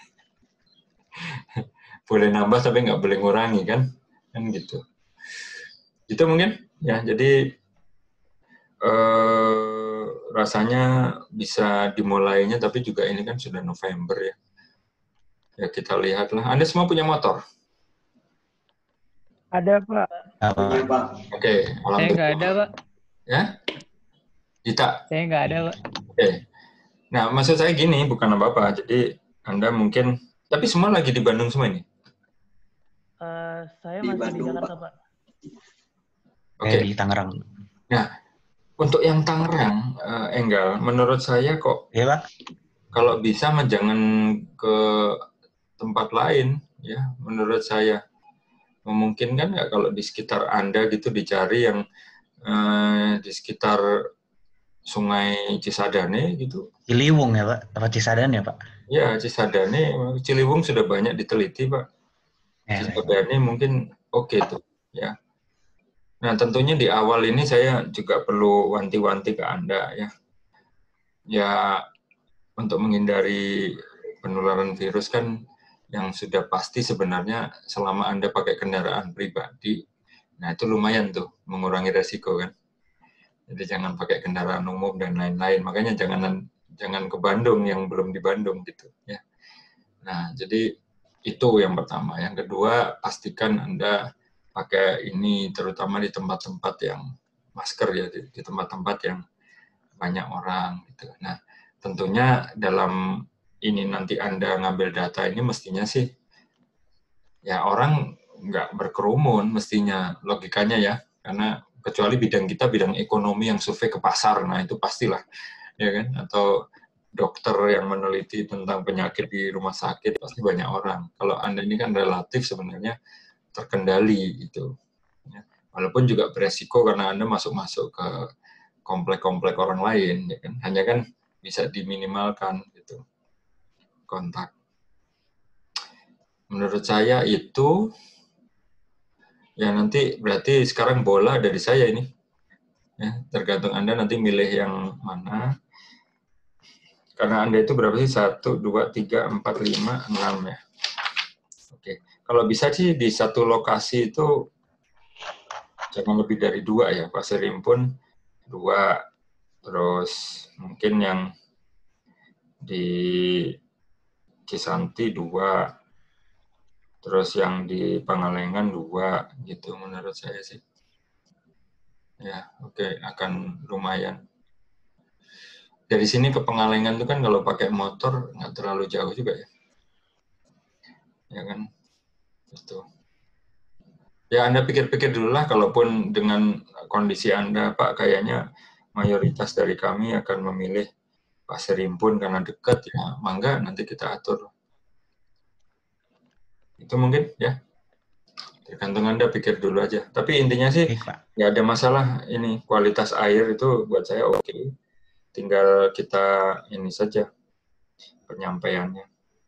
Boleh nambah, tapi nggak boleh ngurangi, kan? Kan gitu. Itu mungkin, ya. Jadi, eh, rasanya bisa dimulainya, tapi juga ini kan sudah November, ya. Ya, kita lihatlah. Anda semua punya motor? Ada, Pak. Iya, Pak. Oke, alhamdulillah. Saya nggak ada, Pak. Ya? Dita? Saya nggak ada, Pak. Oke. Nah, maksud saya gini, bukan apa-apa. Jadi, Anda mungkin, tapi semua lagi di Bandung semua ini? Uh, saya Di masih Bandung, di Jakarta, Pak. Pak. Oke. Okay. Di Tangerang. Nah, untuk yang Tangerang, uh, Enggal, menurut saya kok, ya Pak, kalau bisa mah jangan ke tempat lain, ya. Menurut saya memungkinkan nggak kalau di sekitar Anda gitu dicari yang uh, di sekitar Sungai Cisadane gitu. Ciliwung ya Pak, apa Cisadane ya Pak? Ya, Cisadane, Ciliwung sudah banyak diteliti Pak. Ya, Cisadane ya. Mungkin oke okay tuh, ya. Nah, tentunya di awal ini saya juga perlu wanti-wanti ke Anda ya. Ya, untuk menghindari penularan virus kan yang sudah pasti sebenarnya selama Anda pakai kendaraan pribadi, nah itu lumayan tuh mengurangi resiko kan. Jadi jangan pakai kendaraan umum dan lain-lain. Makanya jangan jangan ke Bandung yang belum di Bandung gitu ya. Nah, jadi itu yang pertama. Yang kedua, pastikan Anda pakai ini terutama di tempat-tempat yang masker ya, di tempat-tempat yang banyak orang gitu. Nah, tentunya dalam ini nanti Anda ngambil data ini mestinya sih ya orang nggak berkerumun mestinya, logikanya ya, karena kecuali bidang kita bidang ekonomi yang survei ke pasar, nah itu pastilah ya kan, atau dokter yang meneliti tentang penyakit di rumah sakit pasti banyak orang. Kalau Anda ini kan relatif sebenarnya terkendali gitu. Ya. Walaupun juga beresiko karena Anda masuk-masuk ke komplek-komplek orang lain, ya kan? Hanya kan bisa diminimalkan gitu kontak. Menurut saya itu ya nanti berarti sekarang bola ada di saya ini. Ya, tergantung Anda nanti milih yang mana. Karena Anda itu berapa sih? Satu, dua, tiga, empat, lima, enam ya. Oke, kalau bisa sih di satu lokasi itu jangan lebih dari dua ya, Pak Serimpun dua, terus mungkin yang di Cisanti dua, terus yang di Pangalengan dua, gitu menurut saya sih. Ya, oke, akan lumayan. Dari sini ke Pangalengan itu kan kalau pakai motor nggak terlalu jauh juga ya. Ya kan? Itu. Ya Anda pikir-pikir dulu lah, kalaupun dengan kondisi Anda, Pak, kayaknya mayoritas dari kami akan memilih Pak Serimpun karena dekat, ya mangga nanti kita atur. Itu mungkin ya. Tergantung Anda pikir dulu aja. Tapi intinya sih nggak ada masalah ini, kualitas air itu buat saya oke. Okay. Tinggal kita ini saja penyampaiannya.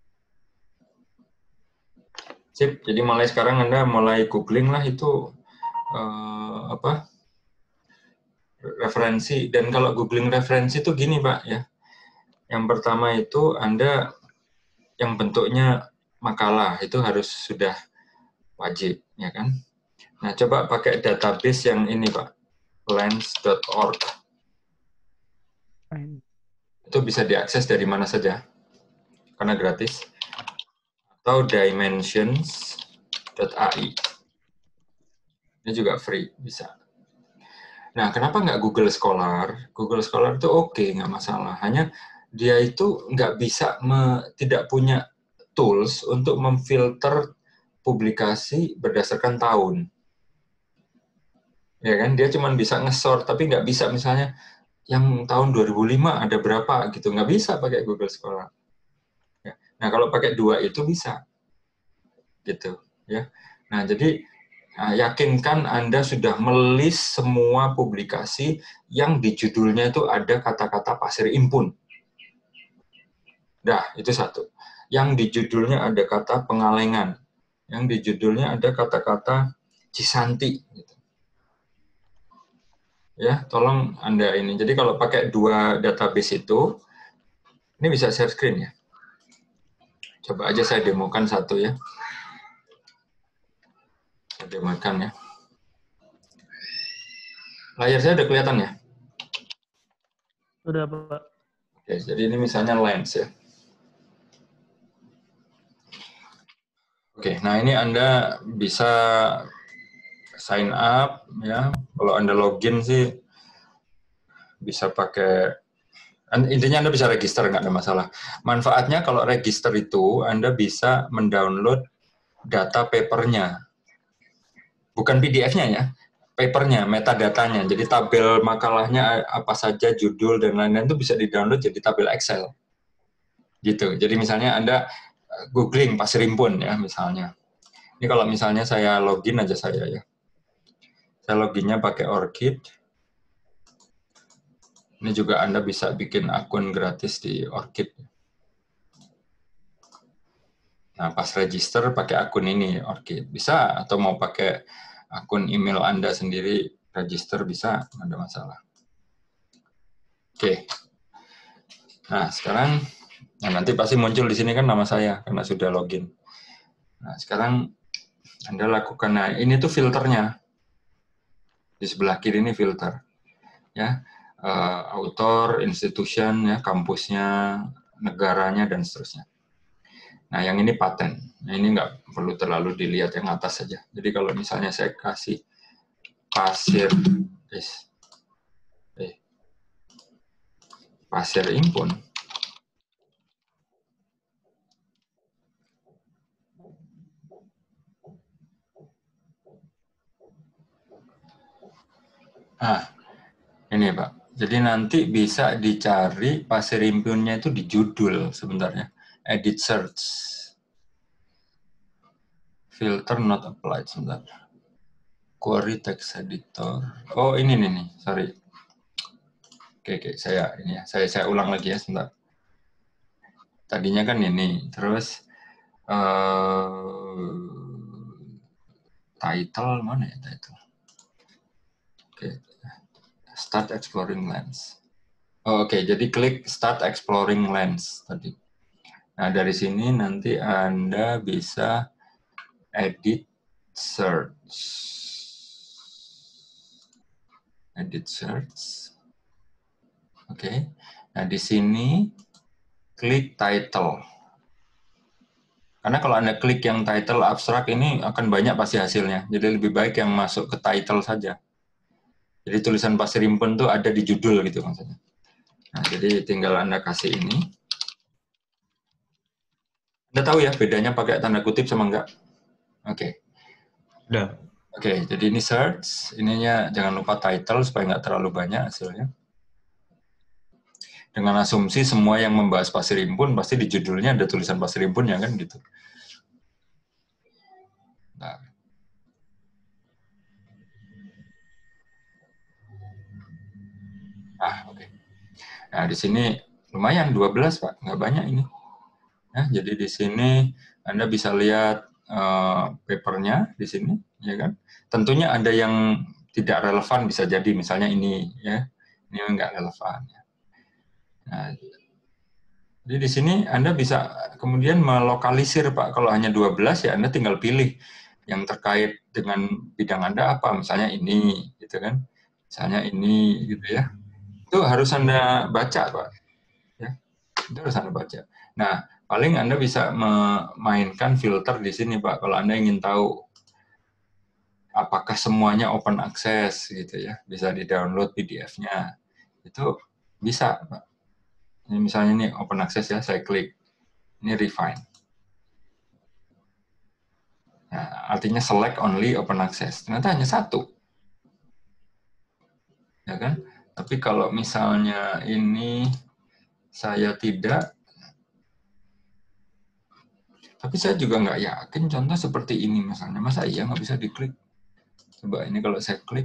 Sip, jadi mulai sekarang Anda mulai googling lah itu eh, apa referensi, dan kalau googling referensi itu gini Pak ya. Yang pertama itu Anda yang bentuknya makalah itu harus sudah wajib ya kan. Nah, coba pakai database yang ini Pak, lens dot org. Itu bisa diakses dari mana saja karena gratis. Atau dimensions dot a i. Ini juga free, bisa. Nah, kenapa nggak Google Scholar? Google Scholar itu oke, okay, nggak masalah. Hanya dia itu nggak bisa, me, tidak punya tools untuk memfilter publikasi berdasarkan tahun. Ya kan, dia cuma bisa nge-sort, tapi nggak bisa misalnya yang tahun dua ribu lima ada berapa gitu, nggak bisa pakai Google Scholar. Ya. Nah, kalau pakai dua itu bisa. Gitu, ya. Nah, jadi nah, yakinkan Anda sudah melis semua publikasi yang di judulnya itu ada kata-kata Pasir Impun. Dah, itu satu. Yang di judulnya ada kata Pengalengan. Yang di judulnya ada kata-kata Cisanti. Gitu. Ya, tolong Anda ini. Jadi kalau pakai dua database itu, ini bisa share screen ya. Coba aja saya demokan satu ya. Saya demokan ya. Layar saya udah kelihatan ya? Sudah, Pak. Oke, jadi ini misalnya lens ya. Oke, nah ini Anda bisa sign up ya. Kalau Anda login sih bisa pakai, intinya Anda bisa register, nggak ada masalah. Manfaatnya kalau register itu Anda bisa mendownload data papernya. Bukan P D F-nya ya, papernya, metadatanya. Jadi tabel makalahnya apa saja, judul, dan lain-lain itu bisa di-download jadi tabel Excel. Gitu. Jadi misalnya Anda googling Pasir Impun ya misalnya. Ini kalau misalnya saya login aja saya ya. Saya loginnya pakai Orchid. Ini juga Anda bisa bikin akun gratis di Orchid. Nah, pas register pakai akun ini Orchid bisa, atau mau pakai akun email Anda sendiri register bisa, nggak ada masalah. Oke. Nah, sekarang nah nanti pasti muncul di sini kan nama saya karena sudah login. Nah, sekarang Anda lakukan, nah ini tuh filternya. Di sebelah kiri ini filter. Ya, uh, author, institution, ya, kampusnya, negaranya, dan seterusnya. Nah, yang ini paten. Nah, ini nggak perlu terlalu dilihat yang atas saja. Jadi kalau misalnya saya kasih Pasir, eh, Pasir Impun, nah, ini Pak. Jadi nanti bisa dicari Pasir Impunnya itu di judul sebenarnya. Edit search. Filter not applied sebentar. Query text editor. Oh, ini nih nih, sorry. Oke, oke, saya ini ya. Saya saya ulang lagi ya sebentar. Tadinya kan ini, terus uh, title mana ya title? Oke. Start exploring lens. Oh, oke, jadi klik start exploring lens tadi. Nah, dari sini nanti Anda bisa edit search. Edit search. Oke. Okay. Nah, di sini klik title. Karena kalau Anda klik yang title abstrak ini akan banyak pasti hasilnya. Jadi lebih baik yang masuk ke title saja. Jadi tulisan Pasir Impun itu ada di judul gitu maksudnya. Nah, jadi tinggal Anda kasih ini. Anda tahu ya bedanya pakai tanda kutip sama enggak? Oke. Okay. Udah. Oke, okay, jadi ini search, ininya jangan lupa title supaya nggak terlalu banyak hasilnya. Dengan asumsi semua yang membahas Pasir Impun pasti di judulnya ada tulisan Pasir Impun ya kan gitu. Nah. Ah, oke. Okay. Nah, di sini lumayan dua belas, Pak, nggak banyak ini. Nah, jadi di sini Anda bisa lihat uh, papernya di sini, ya kan? Tentunya ada yang tidak relevan bisa jadi, misalnya ini, ya, ini nggak relevan. Nah, jadi di sini Anda bisa kemudian melokalisir, Pak. Kalau hanya dua belas ya Anda tinggal pilih yang terkait dengan bidang Anda apa, misalnya ini, gitu kan? Misalnya ini, gitu ya. Itu harus Anda baca, Pak. Ya, itu harus Anda baca. Nah, paling Anda bisa memainkan filter di sini, Pak. Kalau Anda ingin tahu apakah semuanya open access, gitu ya, bisa di-download P D F-nya. Itu bisa, Pak. Ini misalnya ini open access ya, saya klik. Ini refine. Nah, artinya select only open access. Ternyata hanya satu. Ya kan? Tapi kalau misalnya ini saya tidak, tapi saya juga nggak yakin contoh seperti ini misalnya. Masa iya nggak bisa diklik? Coba ini kalau saya klik.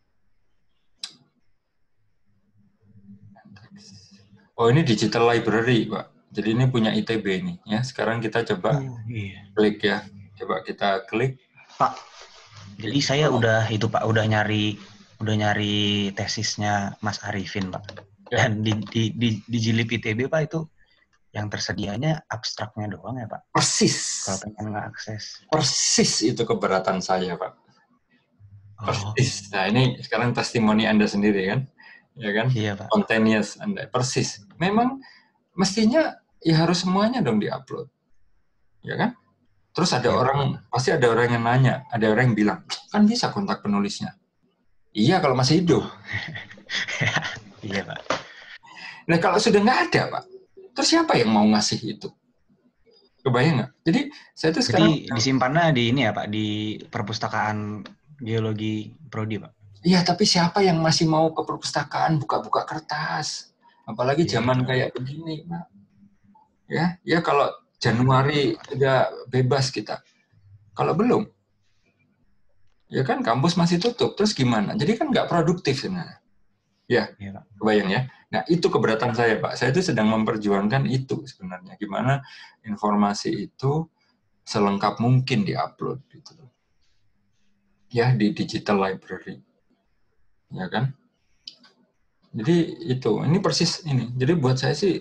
Oh, ini digital library, Pak. Jadi ini punya I T B ini. Ya, sekarang kita coba oh, iya. klik ya. Coba kita klik. Pak, jadi saya oh. udah itu Pak, udah nyari udah nyari tesisnya Mas Arifin, Pak. Ya. Dan di, di, di, di Jilip I T B, Pak, itu yang tersedianya abstraknya doang ya, Pak? Persis. Kalau pengen nge-akses. Persis itu keberatan saya, Pak. Persis. Oh. Nah, ini sekarang testimoni Anda sendiri kan? Ya kan? Iya, Pak. Spontaneous Anda. Persis. Memang mestinya ya harus semuanya dong diupload. Ya kan? Terus ada ya, orang, Pak. Pasti ada orang yang nanya, ada orang yang bilang, kan bisa kontak penulisnya. Iya, kalau masih hidup. Iya, Pak. Nah, kalau sudah nggak ada, Pak, terus siapa yang mau ngasih itu? Kebayang nggak? Jadi saya tuh sekarang... Jadi disimpannya di ini ya Pak, di perpustakaan geologi prodi Pak? Iya, tapi siapa yang masih mau ke perpustakaan buka-buka kertas? Apalagi Iya, zaman iya. kayak begini, Pak. Ya, ya kalau Januari udah bebas kita. Kalau belum, ya kan kampus masih tutup. Terus gimana? Jadi kan nggak produktif sebenarnya. Ya, Iya, Pak. kebayang ya. Nah, itu keberatan saya, Pak. Saya itu sedang memperjuangkan itu sebenarnya. Gimana informasi itu selengkap mungkin diupload gitu. Ya, di digital library. Ya kan? Jadi itu, ini persis ini. Jadi buat saya sih,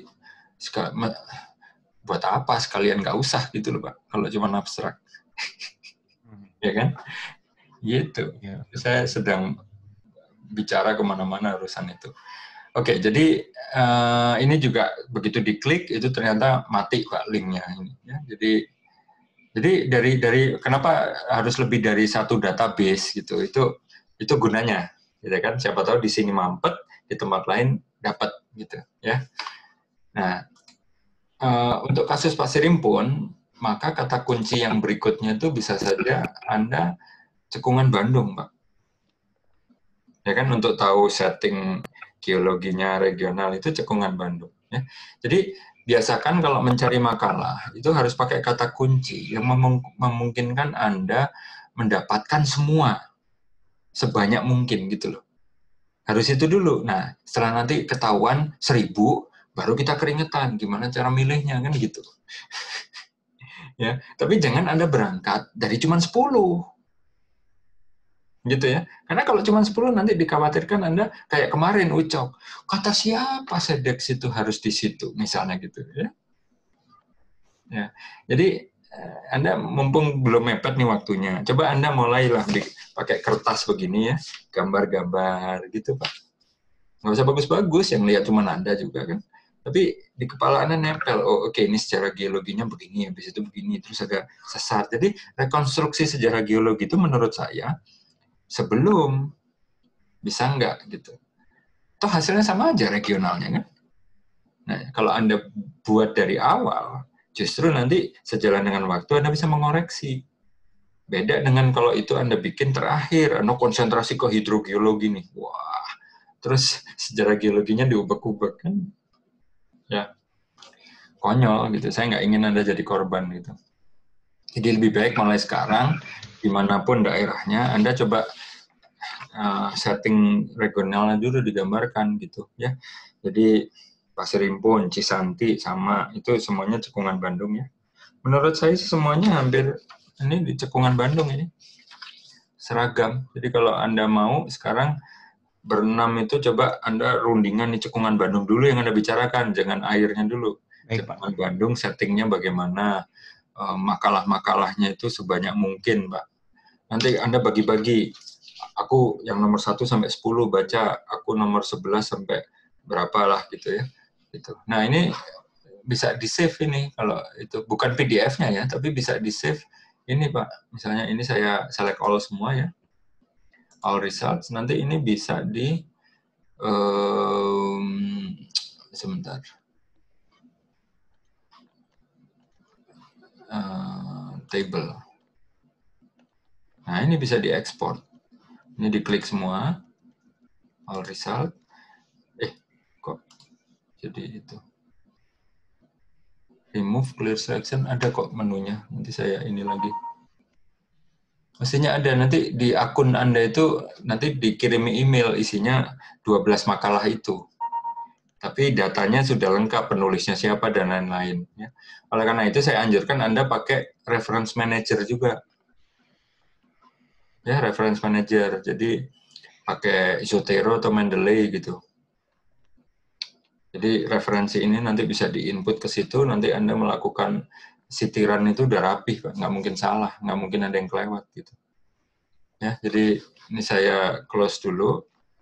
buat apa sekalian nggak usah gitu loh Pak, kalau cuma abstrak. Ya kan? Gitu. Ya. Saya sedang bicara kemana-mana urusan itu. Oke, jadi uh, ini juga begitu diklik, itu ternyata mati Pak linknya. Ini, ya. Jadi jadi dari dari kenapa harus lebih dari satu database gitu? Itu itu gunanya, gitu kan? Siapa tahu di sini mampet, di tempat lain dapat gitu, ya. Nah, uh, untuk kasus Pak Sirimpun, maka kata kunci yang berikutnya itu bisa saja Anda cekungan Bandung, Pak. Ya kan, untuk tahu setting geologinya regional itu cekungan Bandung. Ya. Jadi biasakan kalau mencari makalah itu harus pakai kata kunci yang memungkinkan Anda mendapatkan semua sebanyak mungkin gitu loh. Harus itu dulu. Nah, setelah nanti ketahuan seribu, baru kita keringetan gimana cara milihnya kan gitu. Ya, tapi jangan Anda berangkat dari cuma sepuluh. Gitu ya. Karena kalau cuma sepuluh nanti dikhawatirkan Anda kayak kemarin Ucok. Kata siapa Sedex itu harus di situ misalnya gitu ya. Ya. Jadi Anda mumpung belum mepet nih waktunya. Coba Anda mulailah pakai kertas begini ya, gambar-gambar gitu, Pak. Nggak usah bagus-bagus, yang lihat cuma Anda juga kan. Tapi di kepala Anda nempel, oh oke okay, ini sejarah geologinya begini, habis itu begini, terus agak sesat. Jadi rekonstruksi sejarah geologi itu menurut saya sebelum bisa enggak gitu. Toh hasilnya sama aja regionalnya kan. Nah, kalau Anda buat dari awal, justru nanti sejalan dengan waktu Anda bisa mengoreksi. Beda dengan kalau itu Anda bikin terakhir, Anda konsentrasi ke hidrogeologi nih. Wah, terus sejarah geologinya diubek-ubek kan. Ya, konyol gitu. Saya nggak ingin Anda jadi korban gitu. Jadi lebih baik mulai sekarang, dimanapun daerahnya, Anda coba Uh, setting regionalnya dulu digambarkan gitu ya. Jadi Pasir Impun, Cisanti sama itu semuanya cekungan Bandung ya. Menurut saya semuanya hampir ini di cekungan Bandung ini. Seragam. Jadi kalau Anda mau sekarang berenam itu coba Anda rundingan di cekungan Bandung dulu yang Anda bicarakan, jangan airnya dulu. Baik, cekungan Pak. Bandung settingnya bagaimana, uh, makalah-makalahnya itu sebanyak mungkin, Pak. Nanti Anda bagi-bagi. Aku yang nomor satu sampai sepuluh baca, aku nomor sebelas sampai berapa lah gitu ya. Gitu. Nah ini bisa di-save ini, kalau itu bukan P D F-nya ya, tapi bisa di-save ini Pak. Misalnya ini saya select all semua ya, all results. Nanti ini bisa di, um, sebentar. Uh, table. Nah ini bisa diekspor. Ini diklik semua, all result. Eh, kok jadi itu? Remove clear selection, ada kok menunya. Nanti saya ini lagi. Mestinya ada, nanti di akun Anda itu, nanti dikirimi email isinya dua belas makalah itu. Tapi datanya sudah lengkap, penulisnya siapa, dan lain-lain. Ya. Oleh karena itu saya anjurkan Anda pakai reference manager juga. Ya, reference manager. Jadi pakai Zotero atau Mendeley gitu. Jadi referensi ini nanti bisa diinput ke situ, nanti Anda melakukan sitiran itu udah rapih, Pak. Nggak mungkin salah, nggak mungkin ada yang kelewat gitu. Ya, jadi ini saya close dulu,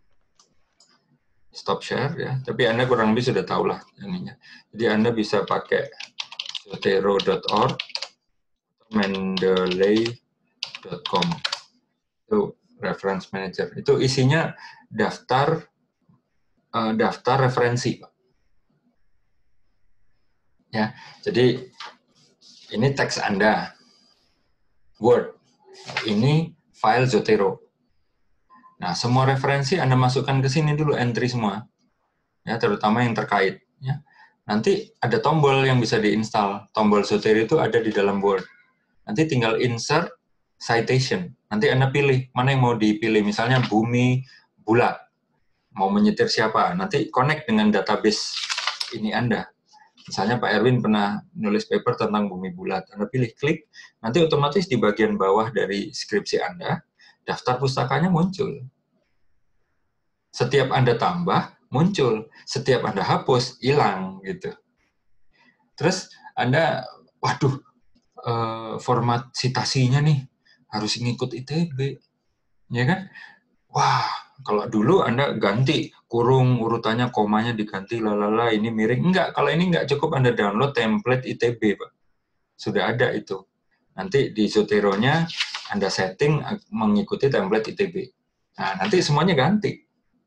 stop share ya. Tapi Anda kurang lebih sudah tahu lah ininya. Jadi Anda bisa pakai zotero dot org, mendeley dot com. Itu reference manager. Itu isinya daftar uh, daftar referensi, Pak. Ya, jadi Ini teks Anda, Word. Ini file Zotero. Nah, semua referensi Anda masukkan ke sini dulu, entry semua. Ya, terutama yang terkait. Ya. Nanti ada tombol yang bisa diinstal. Tombol Zotero itu ada di dalam Word. Nanti tinggal insert citation. Nanti Anda pilih, mana yang mau dipilih. Misalnya bumi bulat. Mau menyetir siapa. Nanti connect dengan database ini Anda. Misalnya Pak Erwin pernah nulis paper tentang bumi bulat. Anda pilih klik, nanti otomatis di bagian bawah dari skripsi Anda, daftar pustakanya muncul. Setiap Anda tambah, muncul. Setiap Anda hapus, hilang. Gitu. Terus Anda, waduh, eh, format citasinya nih, harus ngikut I T B. Ya kan? Wah, kalau dulu Anda ganti, kurung, urutannya, komanya diganti, lalala, ini miring. Enggak, kalau ini enggak cukup Anda download template I T B, Pak. Sudah ada itu. Nanti di Zotero-nya Anda setting mengikuti template I T B. Nah, nanti semuanya ganti.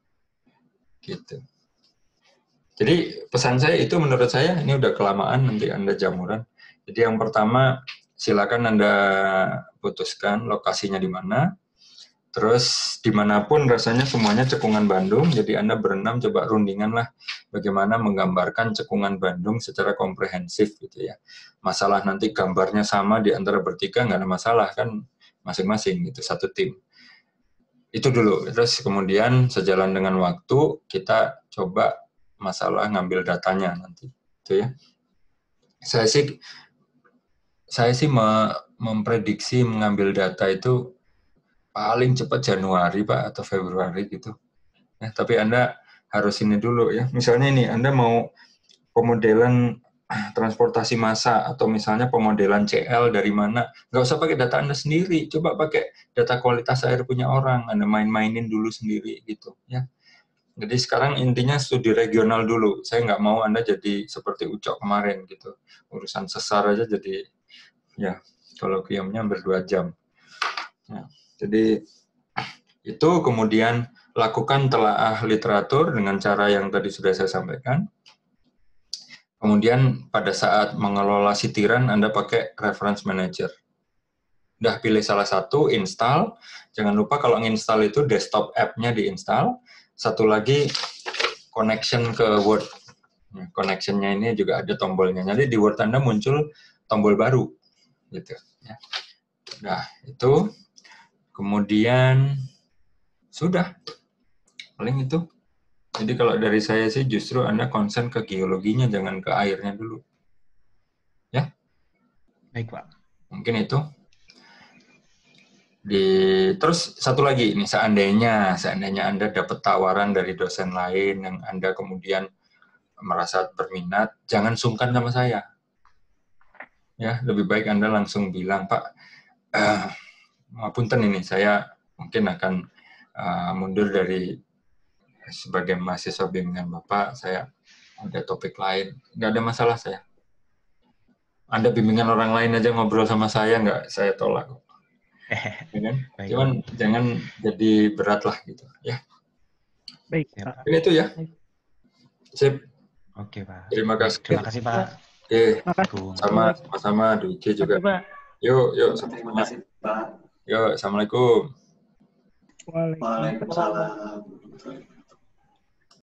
Gitu. Jadi pesan saya itu menurut saya, ini udah kelamaan nanti Anda jamuran. Jadi yang pertama, silakan Anda putuskan lokasinya di mana. Terus dimanapun rasanya semuanya cekungan Bandung, jadi Anda berenam coba rundingan lah bagaimana menggambarkan cekungan Bandung secara komprehensif gitu ya. Masalah nanti gambarnya sama di antara bertiga nggak ada masalah kan, masing-masing gitu, satu tim. Itu dulu, terus kemudian sejalan dengan waktu kita coba masalah ngambil datanya nanti, gitu ya. Saya sih saya sih memprediksi mengambil data itu paling cepat Januari, Pak, atau Februari gitu. Ya, tapi Anda harus ini dulu ya. Misalnya ini, Anda mau pemodelan transportasi massa atau misalnya pemodelan C L dari mana, nggak usah pakai data Anda sendiri. Coba pakai data kualitas air punya orang. Anda main-mainin dulu sendiri gitu ya. Jadi sekarang intinya studi regional dulu. Saya nggak mau Anda jadi seperti Ucok kemarin gitu. Urusan sesar aja jadi ya kalau kiamnya berdua jam. Ya. Jadi itu kemudian lakukan telaah literatur dengan cara yang tadi sudah saya sampaikan. Kemudian pada saat mengelola sitiran Anda pakai reference manager. Udah pilih salah satu, install. Jangan lupa kalau nginstal itu desktop app-nya diinstal. Satu lagi connection ke Word. Connection-nya ini juga ada tombolnya. Jadi di Word Anda muncul tombol baru. Gitu. Nah, itu. Kemudian sudah, paling itu. Jadi kalau dari saya sih justru Anda konsen ke geologinya, jangan ke airnya dulu. Ya? Baik, Pak. Mungkin itu. Di, terus satu lagi, ini seandainya, seandainya Anda dapat tawaran dari dosen lain yang Anda kemudian merasa berminat, jangan sungkan sama saya. Ya, lebih baik Anda langsung bilang, Pak, eh, punten ini, saya mungkin akan uh, mundur dari sebagai mahasiswa bimbingan Bapak, saya ada topik lain. Nggak ada masalah saya. Anda bimbingan orang lain aja ngobrol sama saya, nggak saya tolak. Ya kan? Baik. Cuman jangan jadi berat lah gitu. Ya. Baik, Ya, Pak. Ini itu ya. Sip. Oke, Pak. Terima kasih. Terima kasih, Pak. Oke. Makasih. Sama, sama-sama. Duice juga. Oke, Pak. Yuk, yuk. Terima kasih, Pak. Yuk, Assalamualaikum. Waalaikumsalam. Waalaikumsalam.